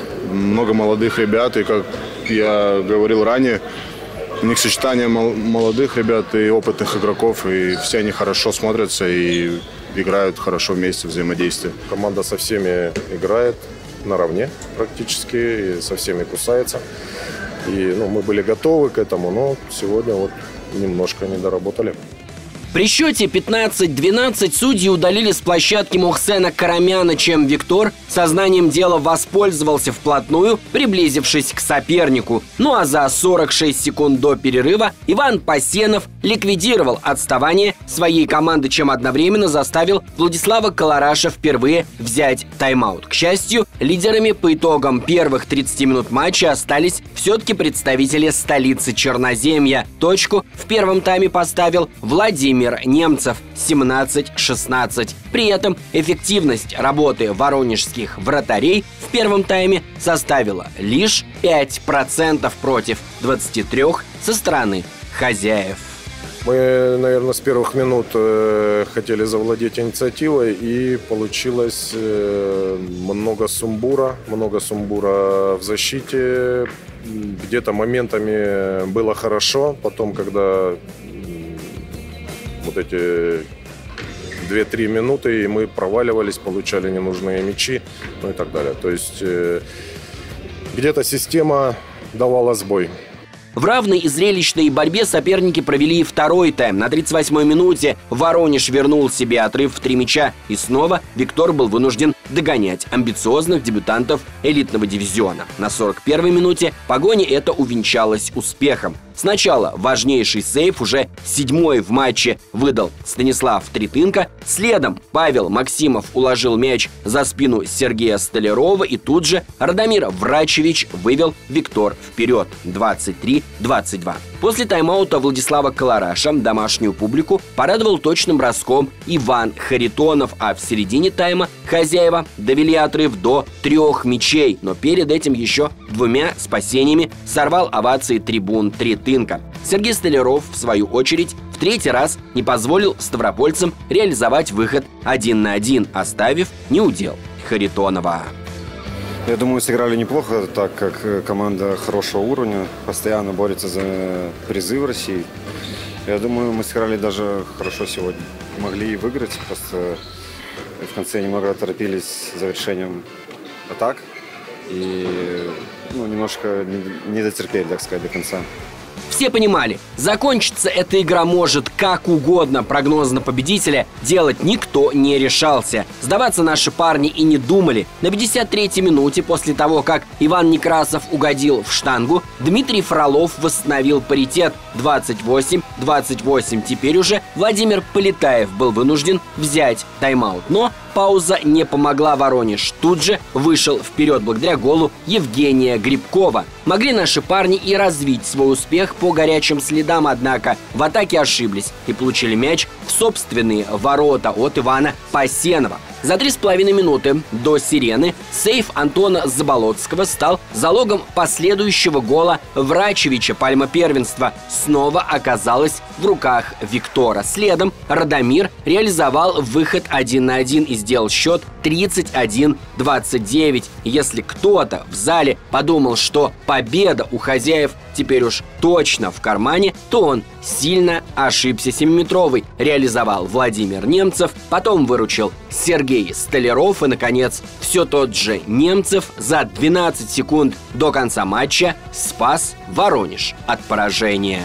Много молодых ребят, и, как я говорил ранее, у них сочетание молодых ребят и опытных игроков, и все они хорошо смотрятся и играют хорошо вместе, взаимодействие. Команда со всеми играет наравне практически, и со всеми кусается. И ну, мы были готовы к этому, но сегодня вот немножко не доработали. При счете пятнадцать двенадцать судьи удалили с площадки Мухсена Карамяна, чем Виктор сознанием дела воспользовался вплотную, приблизившись к сопернику. Ну а за сорок шесть секунд до перерыва Иван Пасенов ликвидировал отставание своей команды, чем одновременно заставил Владислава Калараша впервые взять тайм-аут. К счастью, лидерами по итогам первых тридцати минут матча остались все-таки представители столицы Черноземья. Точку в первом тайме поставил Владимир Немцев семнадцать шестнадцать. При этом эффективность работы воронежских вратарей в первом тайме составила лишь пять процентов против двадцати трёх со стороны хозяев. Мы, наверное, с первых минут э, хотели завладеть инициативой, и получилось э, много сумбура, много сумбура в защите. Где-то моментами было хорошо, потом, когда вот эти две-три минуты, и мы проваливались, получали ненужные мячи, ну и так далее. То есть э, где-то система давала сбой. В равной и зрелищной борьбе соперники провели и второй тайм. На тридцать восьмой минуте Воронеж вернул себе отрыв в три мяча, и снова Виктор был вынужден догонять амбициозных дебютантов элитного дивизиона. На сорок первой минуте погони это увенчалось успехом. Сначала важнейший сейв, уже седьмой в матче, выдал Станислав Тритынко. Следом Павел Максимов уложил мяч за спину Сергея Столярова, и тут же Радомир Врачевич вывел Виктор вперед двадцать три двадцать два. После тайм-аута Владислава Калараша домашнюю публику порадовал точным броском Иван Харитонов, а в середине тайма хозяева довели отрыв до трех мячей, но перед этим еще двумя спасениями сорвал овации трибун Тритынко. Сергей Столяров, в свою очередь, в третий раз не позволил ставропольцам реализовать выход один на один, оставив неудел Харитонова. Я думаю, сыграли неплохо, так как команда хорошего уровня, постоянно борется за призы в России. Я думаю, мы сыграли даже хорошо сегодня. Могли и выиграть, просто в конце немного торопились с завершением атак и ну, немножко не дотерпели, так сказать, до конца. Все понимали, закончиться эта игра может как угодно. Прогноз на победителя делать никто не решался. Сдаваться наши парни и не думали. На пятьдесят третьей минуте, после того, как Иван Некрасов угодил в штангу, Дмитрий Фролов восстановил паритет двадцать восемь двадцать восемь. Теперь уже Владимир Полетаев был вынужден взять тайм-аут. Но пауза не помогла. Воронеж тут же вышел вперед благодаря голу Евгения Грибкова. Могли наши парни и развить свой успех по горячим следам, однако в атаке ошиблись и получили мяч в собственные ворота от Ивана Пасенова. За три с половиной минуты до сирены сейф Антона Заболотского стал залогом последующего гола Врачевича. Пальма первенства снова оказалась в руках Виктора. Следом Радомир реализовал выход один на один и сделал счет тридцать один двадцать девять. Если кто-то в зале подумал, что победа у хозяев теперь уж точно в кармане, то он сильно ошибся. Семиметровый реализовал Владимир Немцев, потом выручил Сергей Столяров, и, наконец, все тот же Немцев за двенадцать секунд до конца матча спас Воронеж от поражения.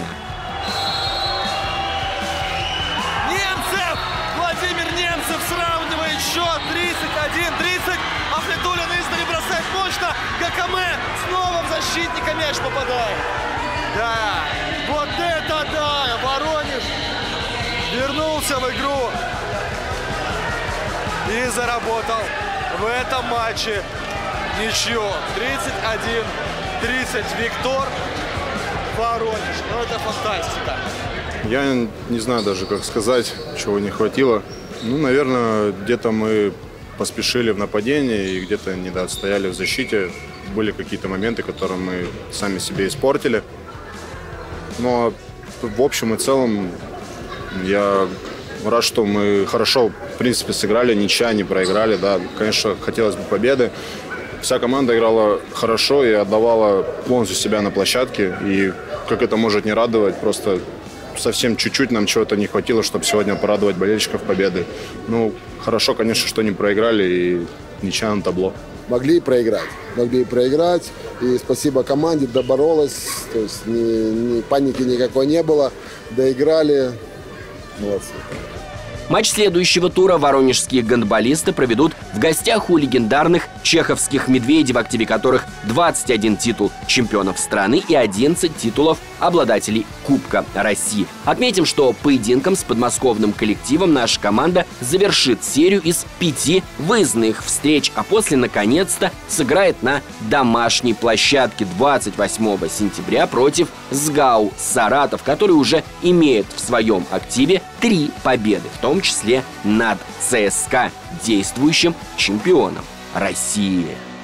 Немцев! Владимир Немцев сравнивает счет тридцать один тридцать. Ахметуллин издали бросает мощно. Гакаме снова в защитника мяч попадает. Да, вот это да! Воронеж вернулся в игру и заработал в этом матче ничью. тридцать один тридцать. Виктор, Воронеж. Ну это фантастика. Я не знаю даже, как сказать, чего не хватило. Ну, наверное, где-то мы поспешили в нападении и где-то недоотстояли в защите. Были какие-то моменты, которые мы сами себе испортили. Но в общем и целом я рад, что мы хорошо, в принципе, сыграли, ничья, не проиграли. Да, конечно, хотелось бы победы. Вся команда играла хорошо и отдавала полностью себя на площадке. И как это может не радовать, просто совсем чуть-чуть нам чего-то не хватило, чтобы сегодня порадовать болельщиков победы. Ну, хорошо, конечно, что не проиграли и ничья на табло. могли проиграть. Могли проиграть. И спасибо команде, доборолась. То есть ни, ни паники никакой не было. Доиграли. Молодцы. Матч следующего тура воронежские гандболисты проведут в гостях у легендарных чеховских «Медведей», в активе которых двадцать один титул чемпионов страны и одиннадцать титулов обладателей Кубка России. Отметим, что поединком с подмосковным коллективом наша команда завершит серию из пяти выездных встреч, а после, наконец-то, сыграет на домашней площадке двадцать восьмого сентября против СГАУ «Саратов», который уже имеет в своем активе три победы, в том числе над ЦСКА, действующим чемпионом России.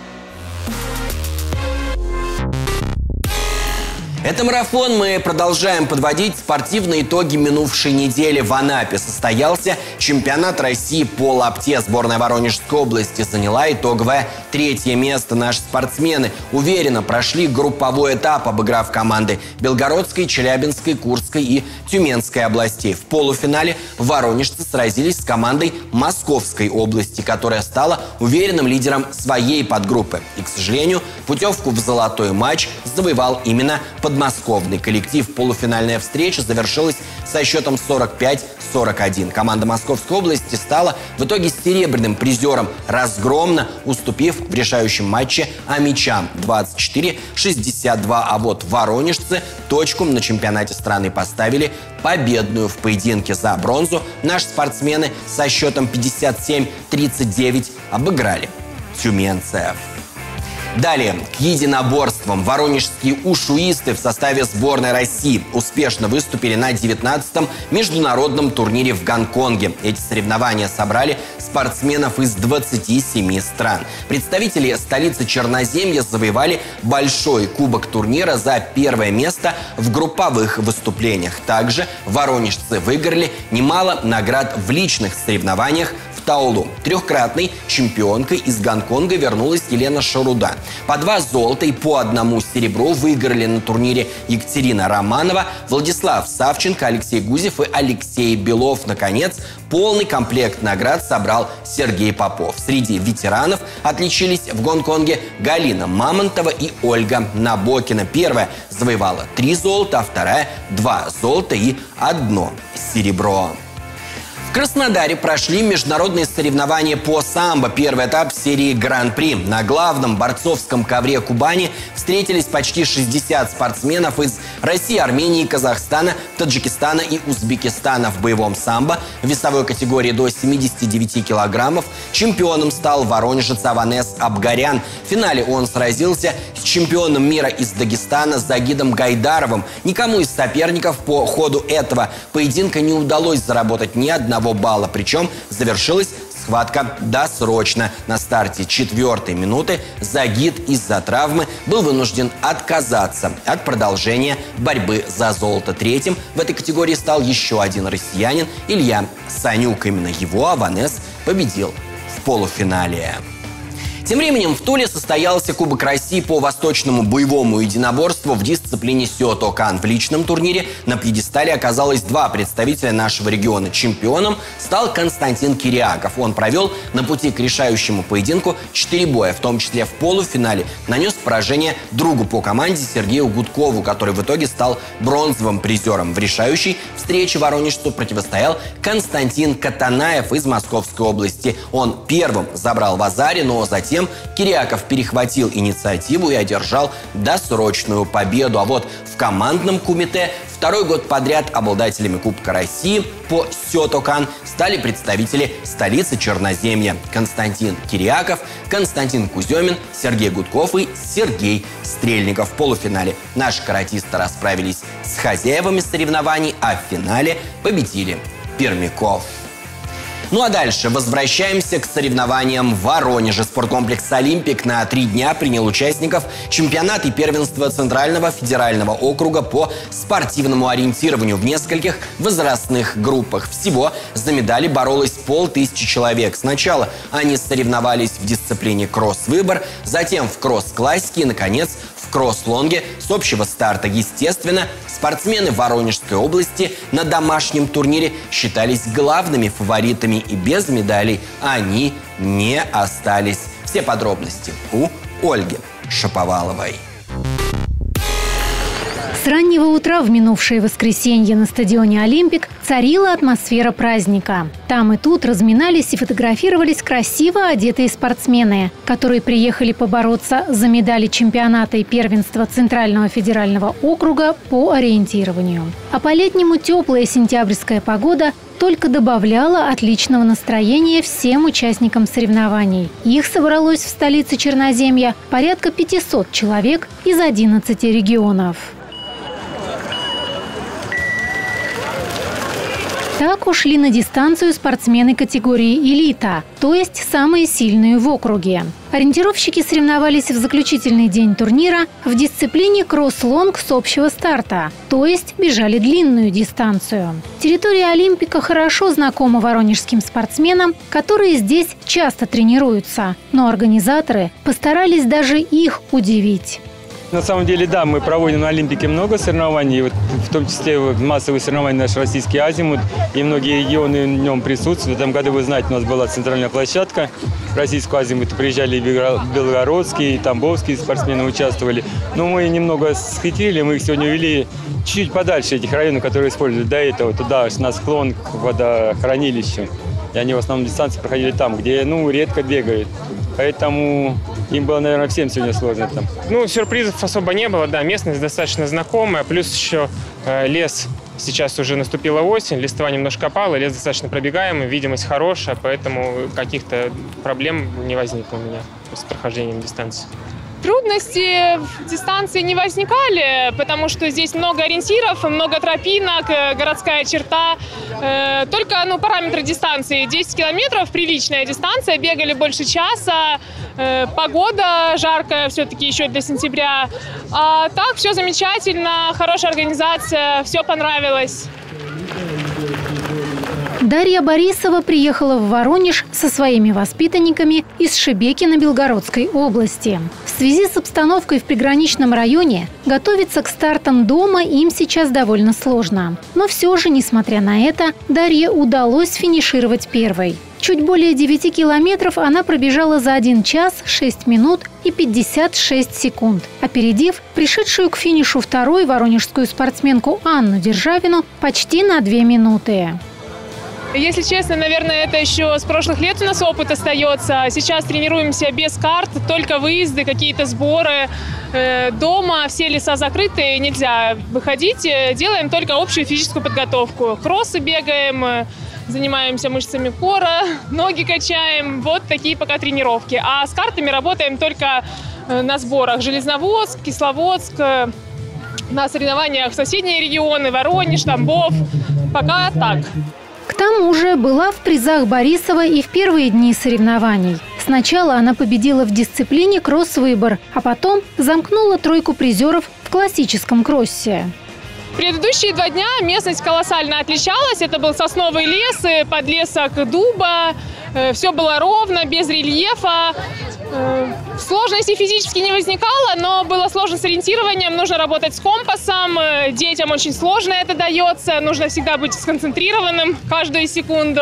Это марафон. Мы продолжаем подводить спортивные итоги минувшей недели. В Анапе состоялся чемпионат России по лапте. Сборная Воронежской области заняла итоговое третье место. Наши спортсмены уверенно прошли групповой этап, обыграв команды Белгородской, Челябинской, Курской и Тюменской областей. В полуфинале воронежцы сразились с командой Московской области, которая стала уверенным лидером своей подгруппы. И, к сожалению, путевку в золотой матч завоевал именно подгруппа. Подмосковный коллектив. Полуфинальная встреча завершилась со счетом сорок пять сорок один. Команда Московской области стала в итоге серебряным призером, разгромно уступив в решающем матче амичам двадцать четыре шестьдесят два. А вот воронежцы точку на чемпионате страны поставили победную. В поединке за бронзу наши спортсмены со счетом пятьдесят семь тридцать девять обыграли тюменцев. Далее, к единоборствам. Воронежские ушуисты в составе сборной России успешно выступили на девятнадцатом международном турнире в Гонконге. Эти соревнования собрали спортсменов из двадцати семи стран. Представители столицы Черноземья завоевали большой кубок турнира за первое место в групповых выступлениях. Также воронежцы выиграли немало наград в личных соревнованиях в Таулу. Трехкратной чемпионкой из Гонконга вернулась Елена Шаруда. По два золота и по одному серебру выиграли на турнире Екатерина Романова, Владислав Савченко, Алексей Гузев и Алексей Белов. Наконец, полный комплект наград собрал Сергей Попов. Среди ветеранов отличились в Гонконге Галина Мамонтова и Ольга Набокина. Первая завоевала три золота, а вторая – два золота и одно серебро. В Краснодаре прошли международные соревнования по самбо. Первый этап серии Гран-при. На главном борцовском ковре Кубани встретились почти шестьдесят спортсменов из России, Армении, Казахстана, Таджикистана и Узбекистана. В боевом самбо в весовой категории до семидесяти девяти килограммов чемпионом стал воронежец Аванес Абгарян. В финале он сразился с чемпионом мира из Дагестана Загидом Гайдаровым. Никому из соперников по ходу этого поединка не удалось заработать ни одного балла, причем завершилась схватка досрочно. На старте четвертой минуты Загид из-за травмы был вынужден отказаться от продолжения борьбы за золото. Третьим в этой категории стал еще один россиянин Илья Санюк. Именно его Аванес победил в полуфинале. Тем временем в Туле состоялся Кубок России по восточному боевому единоборству в дисциплине сётокан. В личном турнире на пьедестале оказалось два представителя нашего региона. Чемпионом стал Константин Кириаков. Он провел на пути к решающему поединку четыре боя, в том числе в полуфинале нанес поражение другу по команде Сергею Гудкову, который в итоге стал бронзовым призером. В решающей встрече воронежцу противостоял Константин Катанаев из Московской области. Он первым забрал в азаре, но затем Кириаков перехватил инициативу и одержал досрочную победу. А вот в командном кумите второй год подряд обладателями Кубка России по сётокан стали представители столицы Черноземья: Константин Кириаков, Константин Куземин, Сергей Гудков и Сергей Стрельников. В полуфинале наши каратисты расправились с хозяевами соревнований, а в финале победили пермяков. Ну а дальше возвращаемся к соревнованиям в Воронеже. Спорткомплекс «Олимпик» на три дня принял участников чемпионата и первенства Центрального федерального округа по спортивному ориентированию в нескольких возрастных группах. Всего за медали боролось полтысячи человек. Сначала они соревновались в дисциплине кросс-выбор, затем в кросс-классике и, наконец, в кросс-лонге. С общего старта, естественно, спортсмены Воронежской области на домашнем турнире считались главными фаворитами, и без медалей они не остались. В Все подробности у Ольги Шаповаловой. С раннего утра в минувшее воскресенье на стадионе «Олимпик» царила атмосфера праздника. Там и тут разминались и фотографировались красиво одетые спортсмены, которые приехали побороться за медали чемпионата и первенства Центрального федерального округа по ориентированию. А по-летнему теплая сентябрьская погода только добавляла отличного настроения всем участникам соревнований. Их собралось в столице Черноземья порядка пятисот человек из одиннадцати регионов. Так ушли на дистанцию спортсмены категории «Элита», то есть самые сильные в округе. Ориентировщики соревновались в заключительный день турнира в дисциплине кросс-лонг с общего старта, то есть бежали длинную дистанцию. Территория Олимпика хорошо знакома воронежским спортсменам, которые здесь часто тренируются, но организаторы постарались даже их удивить. На самом деле, да, мы проводим на Олимпике много соревнований, вот, в том числе вот, массовые соревнования наш российский азимут, и многие регионы в нем присутствуют. В этом году, вы знаете, у нас была центральная площадка российского азимута, приезжали и белгородские, и тамбовские спортсмены участвовали. Но мы немного схитрили, мы их сегодня увели чуть-чуть подальше этих районов, которые используют до этого, туда, на склон к водохранилищу. И они в основном дистанции проходили там, где, ну, редко бегают. Поэтому им было, наверное, всем сегодня сложно там. Ну, сюрпризов особо не было, да, местность достаточно знакомая, плюс еще э, лес, сейчас уже наступила осень, листва немножко опала, лес достаточно пробегаемый, видимость хорошая, поэтому каких-то проблем не возникло у меня с прохождением дистанции. Трудности в дистанции не возникали, потому что здесь много ориентиров, много тропинок, городская черта. Только ну, параметры дистанции десять километров, приличная дистанция, бегали больше часа. Погода жаркая все-таки еще для сентября. А так все замечательно, хорошая организация, все понравилось. Дарья Борисова приехала в Воронеж со своими воспитанниками из Шебекино Белгородской области. В связи с обстановкой в приграничном районе готовиться к стартам дома им сейчас довольно сложно. Но все же, несмотря на это, Дарье удалось финишировать первой. Чуть более девяти километров она пробежала за один час шесть минут и пятьдесят шесть секунд, опередив пришедшую к финишу второй воронежскую спортсменку Анну Державину почти на две минуты. Если честно, наверное, это еще с прошлых лет у нас опыт остается. Сейчас тренируемся без карт, только выезды, какие-то сборы. Дома все леса закрыты, нельзя выходить. Делаем только общую физическую подготовку. Кроссы бегаем, занимаемся мышцами кора, ноги качаем. Вот такие пока тренировки. А с картами работаем только на сборах. Железноводск, Кисловодск, на соревнованиях в соседние регионы, Воронеж, Тамбов. Пока так. К тому же была в призах Борисова и в первые дни соревнований. Сначала она победила в дисциплине кросс-выбор, а потом замкнула тройку призеров в классическом кроссе. Предыдущие два дня местность колоссально отличалась. Это был сосновый лес, подлесок дуба. Все было ровно, без рельефа. Сложностей физически не возникало, но было сложно с ориентированием. Нужно работать с компасом. Детям очень сложно это дается. Нужно всегда быть сконцентрированным каждую секунду.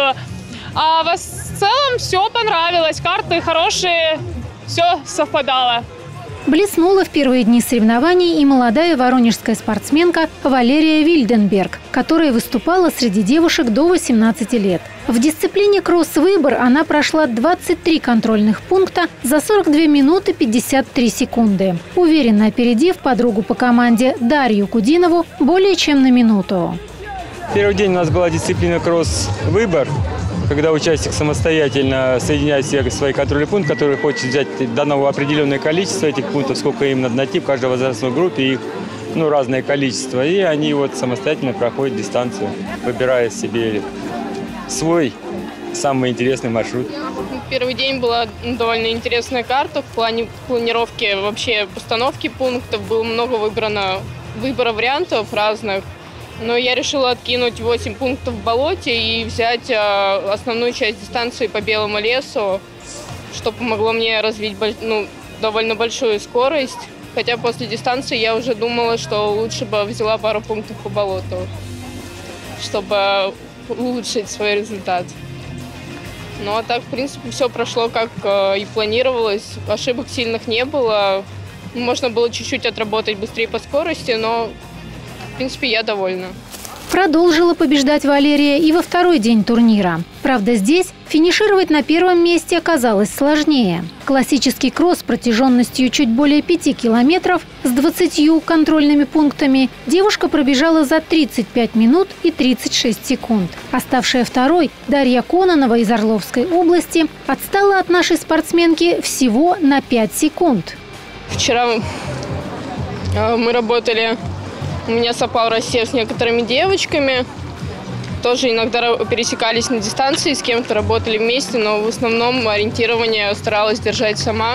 А в целом все понравилось. Карты хорошие, все совпадало. Блеснула в первые дни соревнований и молодая воронежская спортсменка Валерия Вильденберг, которая выступала среди девушек до восемнадцати лет. В дисциплине кросс-выбор она прошла двадцать три контрольных пункта за сорок две минуты пятьдесят три секунды, уверенно опередив подругу по команде Дарью Кудинову более чем на минуту. Первый день у нас была дисциплина кросс-выбор, когда участник самостоятельно соединяет все свои контрольные пункты, который хочет взять данного определенное количество этих пунктов, сколько им надо найти в каждой возрастной группе, их ну, разное количество. И они вот самостоятельно проходят дистанцию, выбирая себе свой самый интересный маршрут. Первый день была довольно интересная карта в плане планировки, вообще постановки пунктов. Было много выбрано выбора вариантов разных. Но я решила откинуть восемь пунктов в болоте и взять э, основную часть дистанции по Белому лесу, что помогло мне развить ну, довольно большую скорость. Хотя после дистанции я уже думала, что лучше бы взяла пару пунктов по болоту, чтобы улучшить свой результат. Ну а так, в принципе, все прошло как э, и планировалось. Ошибок сильных не было. Можно было чуть-чуть отработать быстрее по скорости, но, в принципе, я довольна. Продолжила побеждать Валерия и во второй день турнира. Правда, здесь финишировать на первом месте оказалось сложнее. Классический кросс протяженностью чуть более пяти километров с двадцатью контрольными пунктами девушка пробежала за тридцать пять минут и тридцать шесть секунд. Оставшая второй, Дарья Кононова из Орловской области, отстала от нашей спортсменки всего на пять секунд. Вчера мы работали, у меня совпал рассев с некоторыми девочками. Тоже иногда пересекались на дистанции, с кем-то работали вместе, но в основном ориентирование старалась держать сама.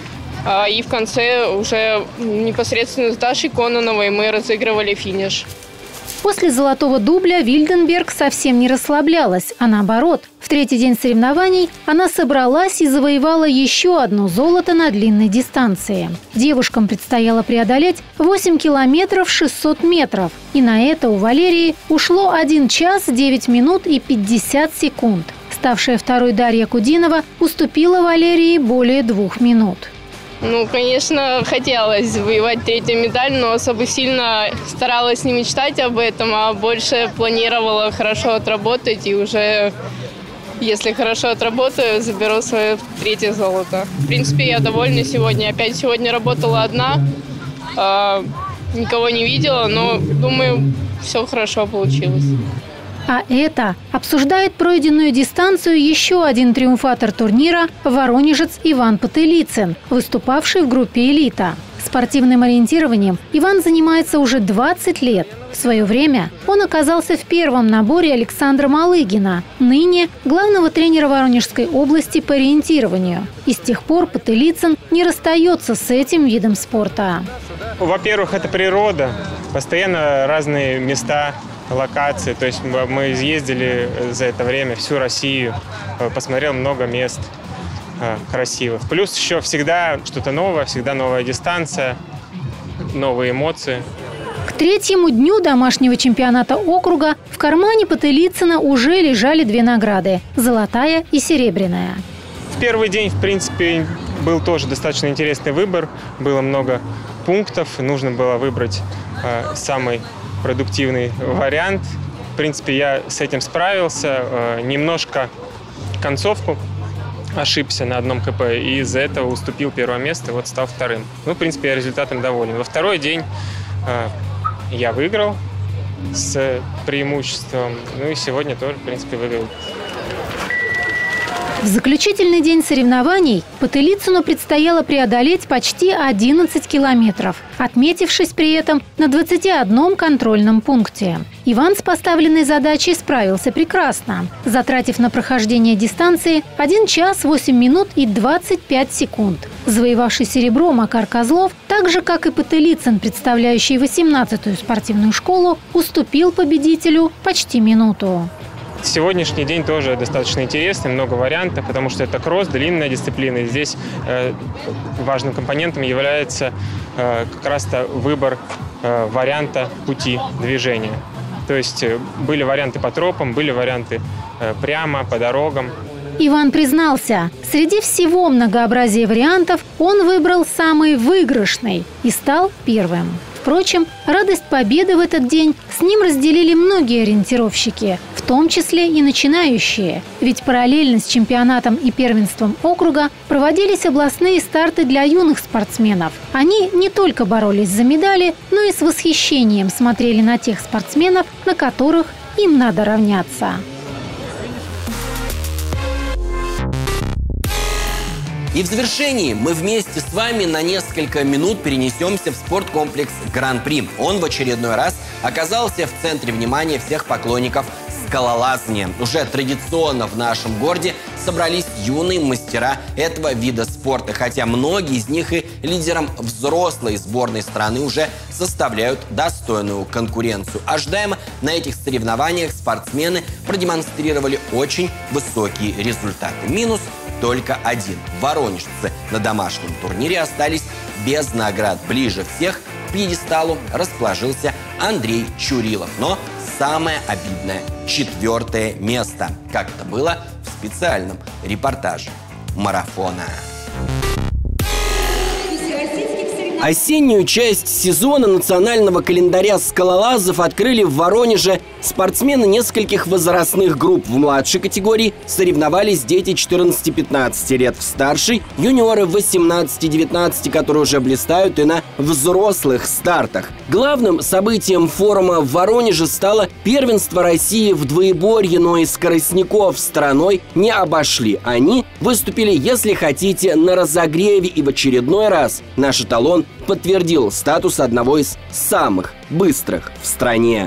И в конце уже непосредственно с Дашей Кононовой мы разыгрывали финиш. После золотого дубля Вильденберг совсем не расслаблялась, а наоборот. В третий день соревнований она собралась и завоевала еще одно золото на длинной дистанции. Девушкам предстояло преодолеть восемь километров шестьсот метров. И на это у Валерии ушло один час девять минут и пятьдесят секунд. Ставшая второй Дарья Кудинова уступила Валерии более двух минут. Ну, конечно, хотелось завоевать третью медаль, но особо сильно старалась не мечтать об этом, а больше планировала хорошо отработать. И уже, если хорошо отработаю, заберу свое третье золото. В принципе, я довольна сегодня. Опять сегодня работала одна, э, никого не видела, но, думаю, все хорошо получилось. А это обсуждает пройденную дистанцию еще один триумфатор турнира – воронежец Иван Потылицын, выступавший в группе «Элита». Спортивным ориентированием Иван занимается уже двадцать лет. В свое время он оказался в первом наборе Александра Малыгина, ныне главного тренера Воронежской области по ориентированию. И с тех пор Потылицын не расстается с этим видом спорта. Во-первых, это природа, постоянно разные места, локации. То есть мы изъездили за это время всю Россию, посмотрел много мест красивых. Плюс еще всегда что-то новое, всегда новая дистанция, новые эмоции. К третьему дню домашнего чемпионата округа в кармане Потылицына уже лежали две награды – золотая и серебряная. В первый день, в принципе, был тоже достаточно интересный выбор. Было много пунктов, нужно было выбрать э, самый продуктивный вариант. В принципе, я с этим справился. Э, немножко концовку ошибся на одном КП и из-за этого уступил первое место, вот стал вторым. Ну, в принципе, я результатом доволен. Во второй день э, я выиграл с преимуществом. Ну и сегодня тоже, в принципе, выиграл. В заключительный день соревнований Потылицыну предстояло преодолеть почти одиннадцать километров, отметившись при этом на двадцати одном контрольном пункте. Иван с поставленной задачей справился прекрасно, затратив на прохождение дистанции один час восемь минут и двадцать пять секунд. Завоевавший серебро Макар Козлов, так же как и Потылицын, представляющий восемнадцатую спортивную школу, уступил победителю почти минуту. Сегодняшний день тоже достаточно интересный, много вариантов, потому что это кросс, длинная дисциплина. И здесь э, важным компонентом является э, как раз-то выбор э, варианта пути движения. То есть э, были варианты по тропам, были варианты э, прямо, по дорогам. Иван признался, среди всего многообразия вариантов он выбрал самый выигрышный и стал первым. Впрочем, радость победы в этот день с ним разделили многие ориентировщики, в том числе и начинающие. Ведь параллельно с чемпионатом и первенством округа проводились областные старты для юных спортсменов. Они не только боролись за медали, но и с восхищением смотрели на тех спортсменов, на которых им надо равняться. И в завершении мы вместе с вами на несколько минут перенесемся в спорткомплекс «Гран-при». Он в очередной раз оказался в центре внимания всех поклонников скалолазания. Уже традиционно в нашем городе собрались юные мастера этого вида спорта, хотя многие из них и лидерам взрослой сборной страны уже составляют достойную конкуренцию. Ожидаемо на этих соревнованиях спортсмены продемонстрировали очень высокие результаты. Минус только один. Воронежцы на домашнем турнире остались без наград. Ближе всех к пьедесталу расположился Андрей Чурилов. Но самое обидное – четвертое место. Как это было в специальном репортаже марафона. Осеннюю часть сезона национального календаря скалолазов открыли в Воронеже. Спортсмены нескольких возрастных групп. В младшей категории соревновались дети четырнадцати-пятнадцати лет, в старшей – юниоры восемнадцати-девятнадцати, которые уже блистают и на взрослых стартах. Главным событием форума в Воронеже стало первенство России в двоеборье, но и скоростников страной не обошли. Они выступили, если хотите, на разогреве, и в очередной раз наш эталон подтвердил статус одного из самых быстрых в стране.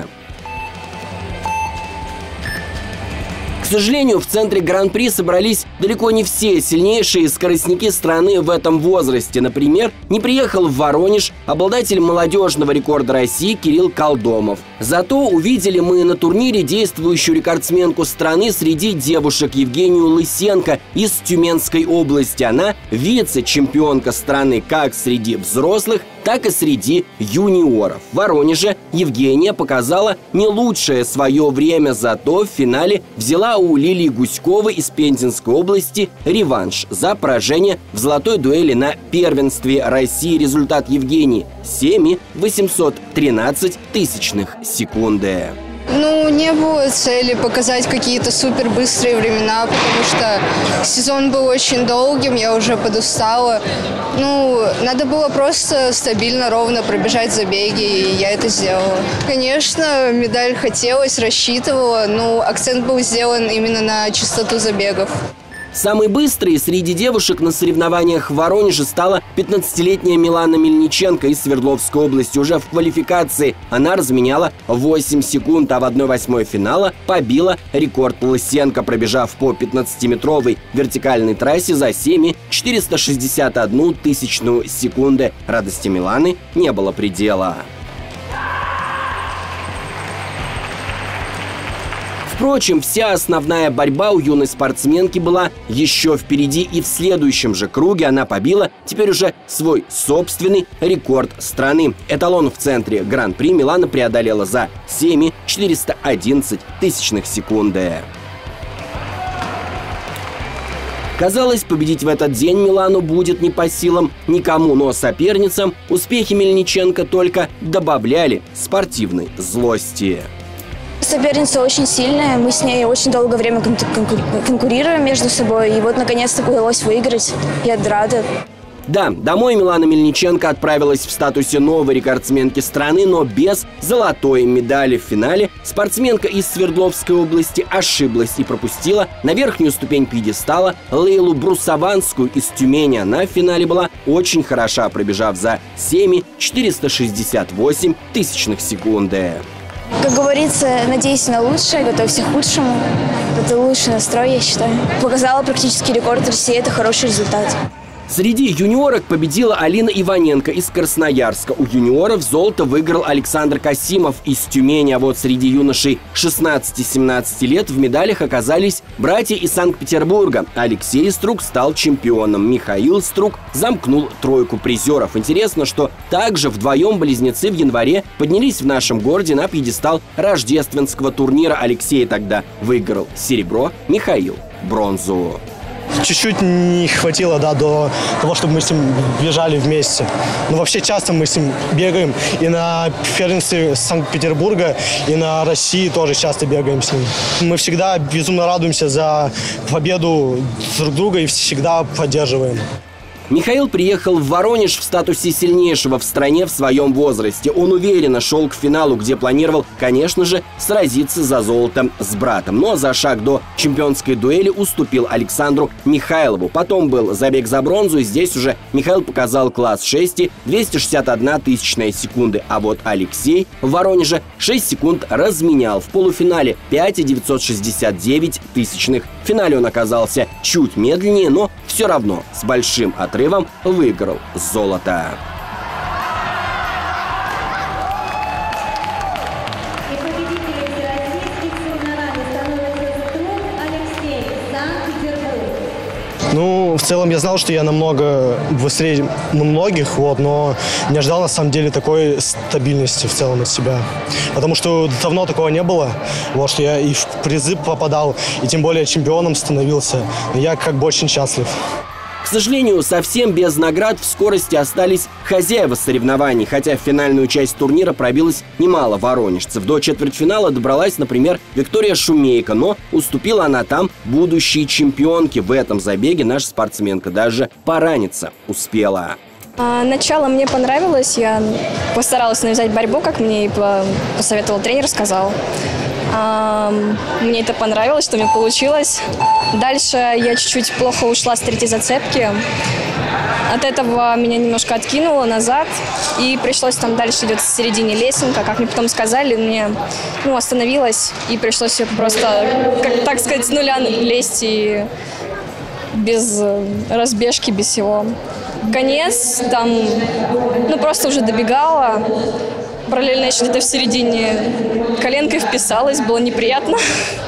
К сожалению, в центре Гран-при собрались далеко не все сильнейшие скоростники страны в этом возрасте. Например, не приехал в Воронеж обладатель молодежного рекорда России Кирилл Колдомов. Зато увидели мы на турнире действующую рекордсменку страны среди девушек Евгению Лысенко из Тюменской области. Она вице-чемпионка страны как среди взрослых, так и среди юниоров. В Воронеже Евгения показала не лучшее свое время, зато в финале взяла у Лилии Гуськовой из Пензенской области реванш за поражение в золотой дуэли на первенстве России. Результат Евгении – семь и восемьсот тринадцать тысячных секунды. Ну, не было цели показать какие-то супер быстрые времена, потому что сезон был очень долгим, я уже подустала. Ну, надо было просто стабильно, ровно пробежать забеги, и я это сделала. Конечно, медаль хотелось, рассчитывала, но акцент был сделан именно на частоту забегов. Самой быстрой среди девушек на соревнованиях в Воронеже стала пятнадцатилетняя Милана Мельниченко из Свердловской области. Уже в квалификации она разменяла восемь секунд, а в одной восьмой финала побила рекорд Лысенко, пробежав по пятнадцатиметровой вертикальной трассе за семь и четыреста шестьдесят одну тысячную секунды. Радости Миланы не было предела. Впрочем, вся основная борьба у юной спортсменки была еще впереди, и в следующем же круге она побила теперь уже свой собственный рекорд страны. Эталон в центре Гран-при Милана преодолела за семь и четыреста одиннадцать тысячных секунды. Казалось, победить в этот день Милану будет не по силам никому, но соперницам успехи Мельниченко только добавляли спортивной злости. Соперница очень сильная, мы с ней очень долгое время конкурируем между собой, и вот наконец-то удалось выиграть, я рада. Да, домой Милана Мельниченко отправилась в статусе новой рекордсменки страны, но без золотой медали в финале. Спортсменка из Свердловской области ошиблась и пропустила на верхнюю ступень пьедестала Лейлу Брусованскую из Тюмени. Она в финале была очень хороша, пробежав за семь и четыреста шестьдесят восемь тысячных секунды. Как говорится, надейся на лучшее, готовься к худшему. Это лучший настрой, я считаю. Показала практически рекорд России, это хороший результат. Среди юниорок победила Алина Иваненко из Красноярска. У юниоров золото выиграл Александр Касимов из Тюмени. А вот среди юношей шестнадцати-семнадцати лет в медалях оказались братья из Санкт-Петербурга. Алексей Струк стал чемпионом. Михаил Струк замкнул тройку призеров. Интересно, что также вдвоем близнецы в январе поднялись в нашем городе на пьедестал рождественского турнира. Алексей тогда выиграл серебро, Михаил – бронзу. Чуть-чуть не хватило, да, до того, чтобы мы с ним бежали вместе. Но вообще часто мы с ним бегаем. И на первенстве Санкт-Петербурга, и на России тоже часто бегаем с ним. Мы всегда безумно радуемся за победу друг друга и всегда поддерживаем. Михаил приехал в Воронеж в статусе сильнейшего в стране в своем возрасте. Он уверенно шел к финалу, где планировал, конечно же, сразиться за золото с братом. Но за шаг до чемпионской дуэли уступил Александру Михайлову. Потом был забег за бронзу, и здесь уже Михаил показал класс шесть и двести шестьдесят одна тысячная секунды. А вот Алексей в Воронеже шесть секунд разменял. В полуфинале пять и девятьсот шестьдесят девять тысячных. В финале он оказался чуть медленнее, но все равно с большим отрывом выиграл золото. Ну, в целом я знал, что я намного быстрее многих, вот, но не ожидал на самом деле такой стабильности в целом от себя. Потому что давно такого не было, вот, что я и в призы попадал, и тем более чемпионом становился. Я как бы очень счастлив. К сожалению, совсем без наград в скорости остались хозяева соревнований, хотя в финальную часть турнира пробилось немало воронежцев. До четвертьфинала добралась, например, Виктория Шумейко, но уступила она там будущей чемпионке. В этом забеге наша спортсменка даже пораниться успела. Начало мне понравилось, я постаралась навязать борьбу, как мне и посоветовал тренер, сказал. Мне это понравилось, что мне получилось. Дальше я чуть-чуть плохо ушла с третьей зацепки. От этого меня немножко откинуло назад. И пришлось там дальше идет в середине лесенка. Как мне потом сказали, мне ну, остановилась. И пришлось просто, как, так сказать, с нуля лезть и без разбежки, без всего. Конец там, ну просто уже добегала. Параллельно еще где-то в середине коленкой вписалась, было неприятно.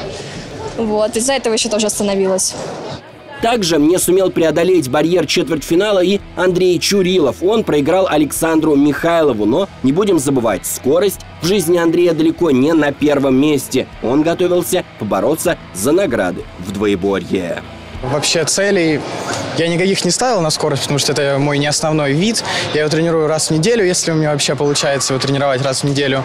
Вот, из-за этого еще тоже остановилась. Также не сумел преодолеть барьер четвертьфинала и Андрей Чурилов. Он проиграл Александру Михайлову, но не будем забывать, скорость в жизни Андрея далеко не на первом месте. Он готовился побороться за награды в двоеборье. Вообще целей я никаких не ставил на скорость, потому что это мой не основной вид. Я его тренирую раз в неделю, если у меня вообще получается его тренировать раз в неделю.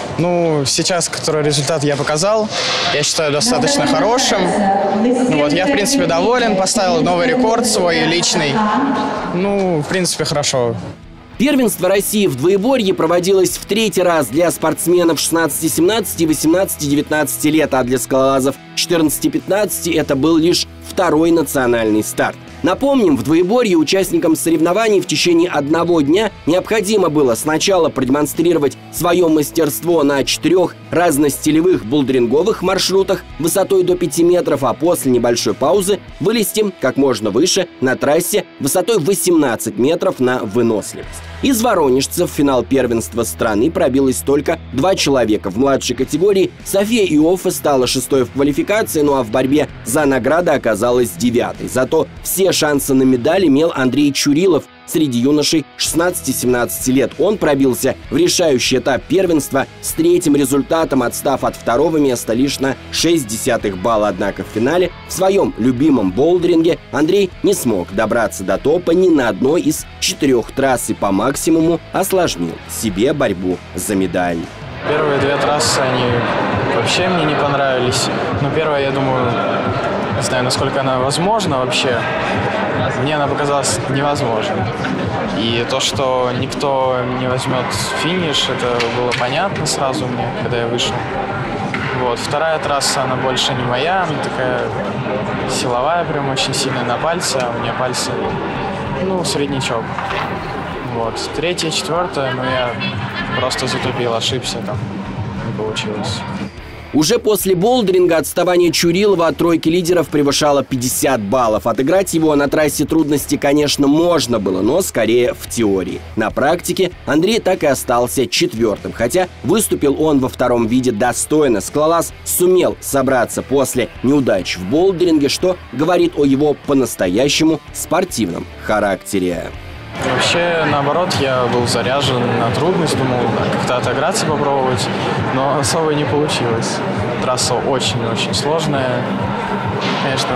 Ну, сейчас, который результат я показал, я считаю достаточно хорошим. Ну, вот, я, в принципе, доволен, поставил новый рекорд свой личный. Ну, в принципе, хорошо. Первенство России в двоеборье проводилось в третий раз для спортсменов шестнадцати-семнадцати, восемнадцати-девятнадцати лет, а для скалолазов четырнадцати-пятнадцати это был лишь второй национальный старт. Напомним, в двоеборье участникам соревнований в течение одного дня необходимо было сначала продемонстрировать свое мастерство на четырех разностилевых булдеринговых маршрутах высотой до пяти метров, а после небольшой паузы вылезти как можно выше на трассе высотой восемнадцать метров на выносливость. Из воронежцев в финал первенства страны пробилось только два человека. В младшей категории София Иоффе стала шестой в квалификации, ну а в борьбе за награды оказалась девятой. Зато все шансы на медаль имел Андрей Чурилов. Среди юношей шестнадцати-семнадцати лет он пробился в решающий этап первенства с третьим результатом, отстав от второго места лишь на шесть десятых балла. Однако в финале в своем любимом болдеринге Андрей не смог добраться до топа ни на одной из четырех трасс и по максимуму осложнил себе борьбу за медаль. Первые две трассы, они вообще мне не понравились. Но первая, я думаю, не знаю, насколько она возможна вообще. Мне она показалась невозможной. И то, что никто не возьмет финиш, это было понятно сразу мне, когда я вышел. Вот. Вторая трасса, она больше не моя, она такая силовая, прям очень сильная на пальце, а у меня пальцы, ну, среднячок. Вот. Третья, четвертая, ну, я просто затупил, ошибся там, не получилось. Уже после болдеринга отставание Чурилова от тройки лидеров превышало пятьдесят баллов. Отыграть его на трассе трудности, конечно, можно было, но скорее в теории. На практике Андрей так и остался четвертым, хотя выступил он во втором виде достойно. Скалолаз сумел собраться после неудач в болдеринге, что говорит о его по-настоящему спортивном характере. Вообще, наоборот, я был заряжен на трудность, думал как-то отыграться, попробовать, но особо не получилось. Трасса очень-очень сложная. Конечно,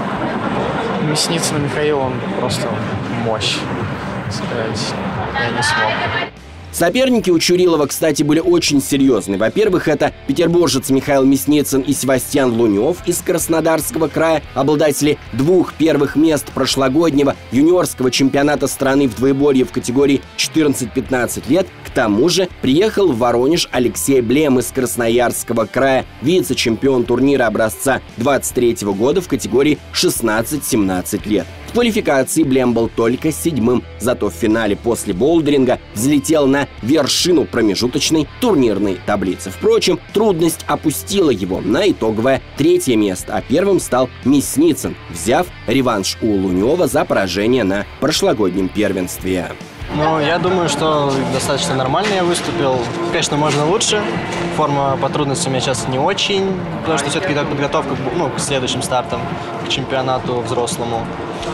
ну, Мясницын Михаил, он просто мощь, сказать, я не смог. Соперники у Чурилова, кстати, были очень серьезны. Во-первых, это петербуржец Михаил Мясницын и Севастьян Лунев из Краснодарского края, обладатели двух первых мест прошлогоднего юниорского чемпионата страны в двоеборье в категории четырнадцать-пятнадцать лет. К тому же приехал в Воронеж Алексей Блем из Красноярского края, вице-чемпион турнира образца двадцать третьего года в категории шестнадцать-семнадцать лет. В квалификации Блем был только седьмым, зато в финале после болдеринга взлетел на вершину промежуточной турнирной таблицы. Впрочем, трудность опустила его на итоговое третье место, а первым стал Мясницын, взяв реванш у Лунева за поражение на прошлогоднем первенстве. Ну, я думаю, что достаточно нормально я выступил. Конечно, можно лучше. Форма по трудностям у меня сейчас не очень, потому что все-таки подготовка, ну, к следующим стартам, к чемпионату взрослому.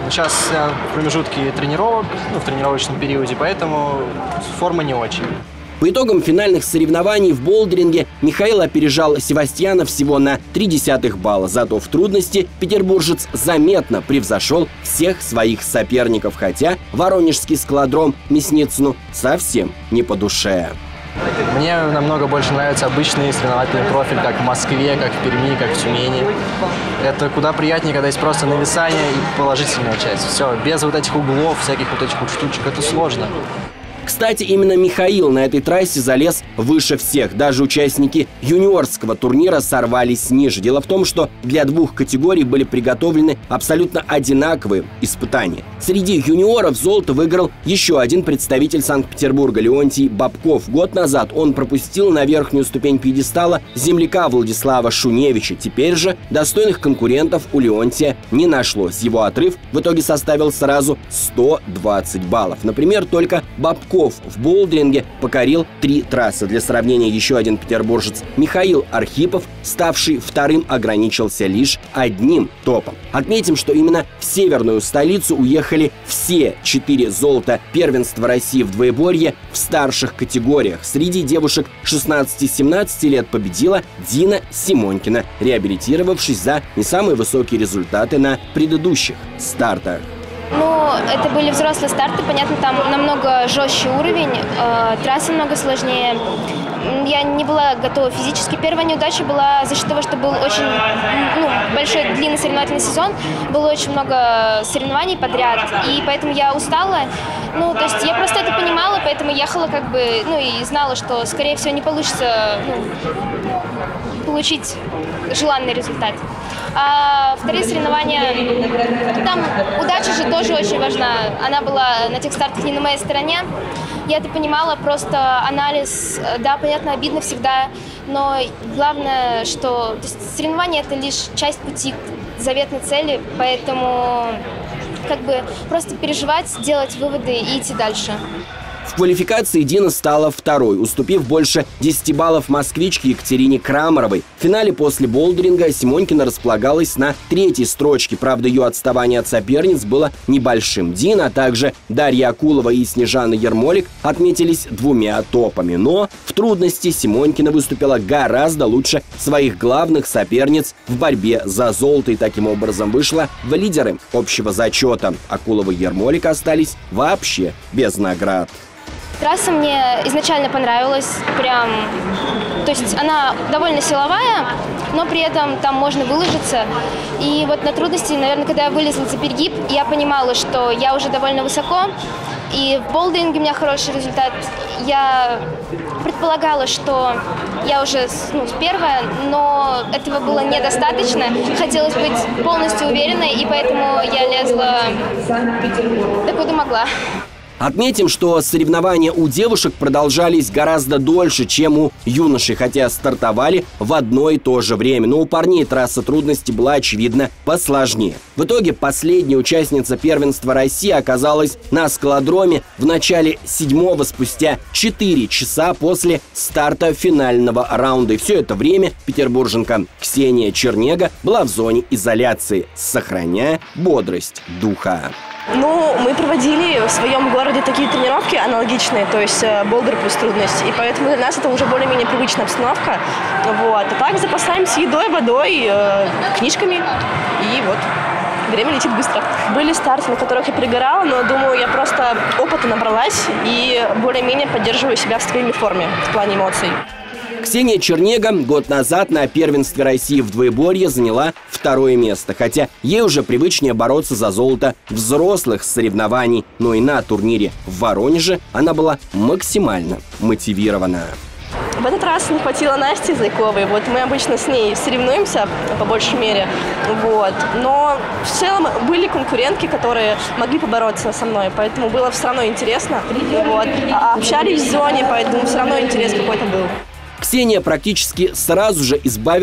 Сейчас я в промежутке тренировок, ну, в тренировочном периоде, поэтому форма не очень. По итогам финальных соревнований в болдеринге Михаил опережал Севастьяна всего на три десятых балла. Зато в трудности петербуржец заметно превзошел всех своих соперников, хотя воронежский скалодром Мясницыну совсем не по душе. Мне намного больше нравится обычный соревновательный профиль, как в Москве, как в Перми, как в Тюмени. Это куда приятнее, когда есть просто нависание и положительная часть. Все, без вот этих углов, всяких вот этих вот штучек, это сложно. Кстати, именно Михаил на этой трассе залез выше всех. Даже участники юниорского турнира сорвались ниже. Дело в том, что для двух категорий были приготовлены абсолютно одинаковые испытания. Среди юниоров золото выиграл еще один представитель Санкт-Петербурга – Леонтий Бабков. Год назад он пропустил на верхнюю ступень пьедестала земляка Владислава Шуневича. Теперь же достойных конкурентов у Леонтия не нашлось. Его отрыв в итоге составил сразу сто двадцать баллов. Например, только Бабков в болдеринге покорил три трассы. Для сравнения, еще один петербуржец Михаил Архипов, ставший вторым, ограничился лишь одним топом. Отметим, что именно в северную столицу уехали все четыре золота первенства России в двоеборье в старших категориях. Среди девушек шестнадцати-семнадцати лет победила Дина Симонькина, реабилитировавшись за не самые высокие результаты на предыдущих стартах. Ну, это были взрослые старты, понятно, там намного жестче уровень, э, трасса намного сложнее. Я не была готова физически. Первая неудача была за счет того, что был очень ну, большой длинный соревновательный сезон, было очень много соревнований подряд, и поэтому я устала. Ну, то есть я просто это понимала, поэтому ехала как бы, ну, и знала, что, скорее всего, не получится ну, получить желанный результат. А вторые соревнования, там удача же тоже очень важна. Она была на тех стартах не на моей стороне. Я это понимала, просто анализ, да, понятно, обидно всегда, но главное, что то есть, соревнования – это лишь часть пути к заветной цели, поэтому как бы просто переживать, делать выводы и идти дальше. В квалификации Дина стала второй, уступив больше десяти баллов москвичке Екатерине Крамаровой. В финале после болдеринга Симонькина располагалась на третьей строчке. Правда, ее отставание от соперниц было небольшим. Дина, а также Дарья Акулова и Снежана Ермолик отметились двумя топами. Но в трудности Симонькина выступила гораздо лучше своих главных соперниц в борьбе за золото и таким образом вышла в лидеры общего зачета. Акулова и Ермолик остались вообще без наград. Трасса мне изначально понравилась, прям, то есть она довольно силовая, но при этом там можно выложиться. И вот на трудности, наверное, когда я вылезла за перегиб, я понимала, что я уже довольно высоко, и в болдеринге у меня хороший результат. Я предполагала, что я уже ну, первая, но этого было недостаточно. Хотелось быть полностью уверенной, и поэтому я лезла докуда могла. Отметим, что соревнования у девушек продолжались гораздо дольше, чем у юношей, хотя стартовали в одно и то же время. Но у парней трасса трудности была, очевидно, посложнее. В итоге последняя участница первенства России оказалась на скалодроме в начале седьмого, спустя четыре часа после старта финального раунда. И все это время петербурженка Ксения Чернега была в зоне изоляции, сохраняя бодрость духа. Ну, мы проводили в своем городе такие тренировки аналогичные, то есть болдер плюс трудность, и поэтому для нас это уже более-менее привычная обстановка. Вот. А так запасаемся едой, водой, э, книжками, и вот время летит быстро. Были старты, на которых я перегорала, но, думаю, я просто опыта набралась и более-менее поддерживаю себя в стабильной форме в плане эмоций. Ксения Чернега год назад на первенстве России в двоеборье заняла второе место, хотя ей уже привычнее бороться за золото взрослых соревнований, но и на турнире в Воронеже она была максимально мотивирована. В этот раз не хватило Насти Зайковой, вот мы обычно с ней соревнуемся по большей мере, вот. Но в целом были конкурентки, которые могли побороться со мной, поэтому было все равно интересно, вот. А общались в зоне, поэтому все равно интерес какой-то был. Ксения практически сразу же избавилась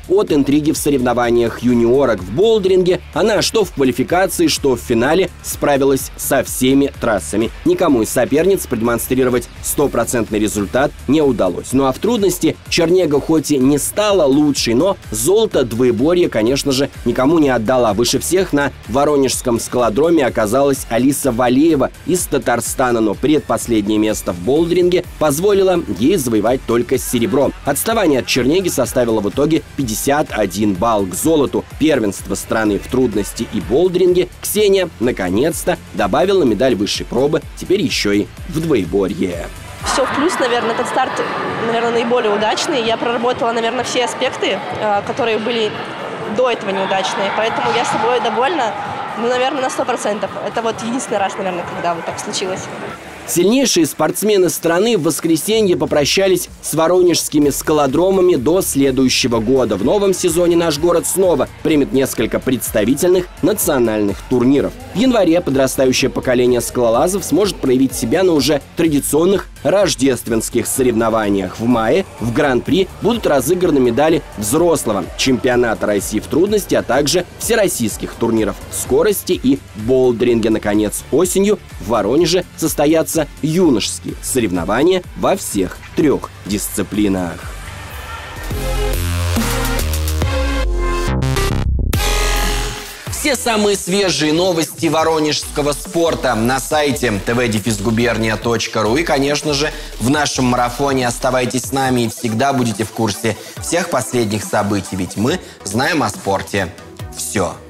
от интриги в соревнованиях юниорок в болдеринге. Она что в квалификации, что в финале справилась со всеми трассами. Никому из соперниц продемонстрировать стопроцентный результат не удалось. Ну а в трудности Чернега хоть и не стала лучшей, но золото двоеборья, конечно же, никому не отдала. Выше всех на воронежском скалодроме оказалась Алиса Валеева из Татарстана, но предпоследнее место в болдеринге позволило ей завоевать только серебро. Отставание от Чернеги составило в итоге пятьдесят один балл. К золоту первенства страны в трудности и болдеринге Ксения наконец-то добавила медаль высшей пробы, теперь еще и в двоеборье. Все в плюс, наверное, этот старт, наверное, наиболее удачный. Я проработала, наверное, все аспекты, которые были до этого неудачные, поэтому я с собой довольна, ну, наверное, на сто процентов. Это вот единственный раз, наверное, когда вот так случилось. Сильнейшие спортсмены страны в воскресенье попрощались с воронежскими скалодромами до следующего года. В новом сезоне наш город снова примет несколько представительных национальных турниров. В январе подрастающее поколение скалолазов сможет проявить себя на уже традиционных рождественских соревнованиях. В мае в Гран-при будут разыграны медали взрослого чемпионата России в трудности, а также всероссийских турниров в скорости и болдеринге. Наконец, осенью в Воронеже состоятся юношеские соревнования во всех трех дисциплинах. Все самые свежие новости воронежского спорта на сайте тэ вэ дефис губерния точка ру. И, конечно же, в нашем марафоне оставайтесь с нами и всегда будете в курсе всех последних событий, ведь мы знаем о спорте все.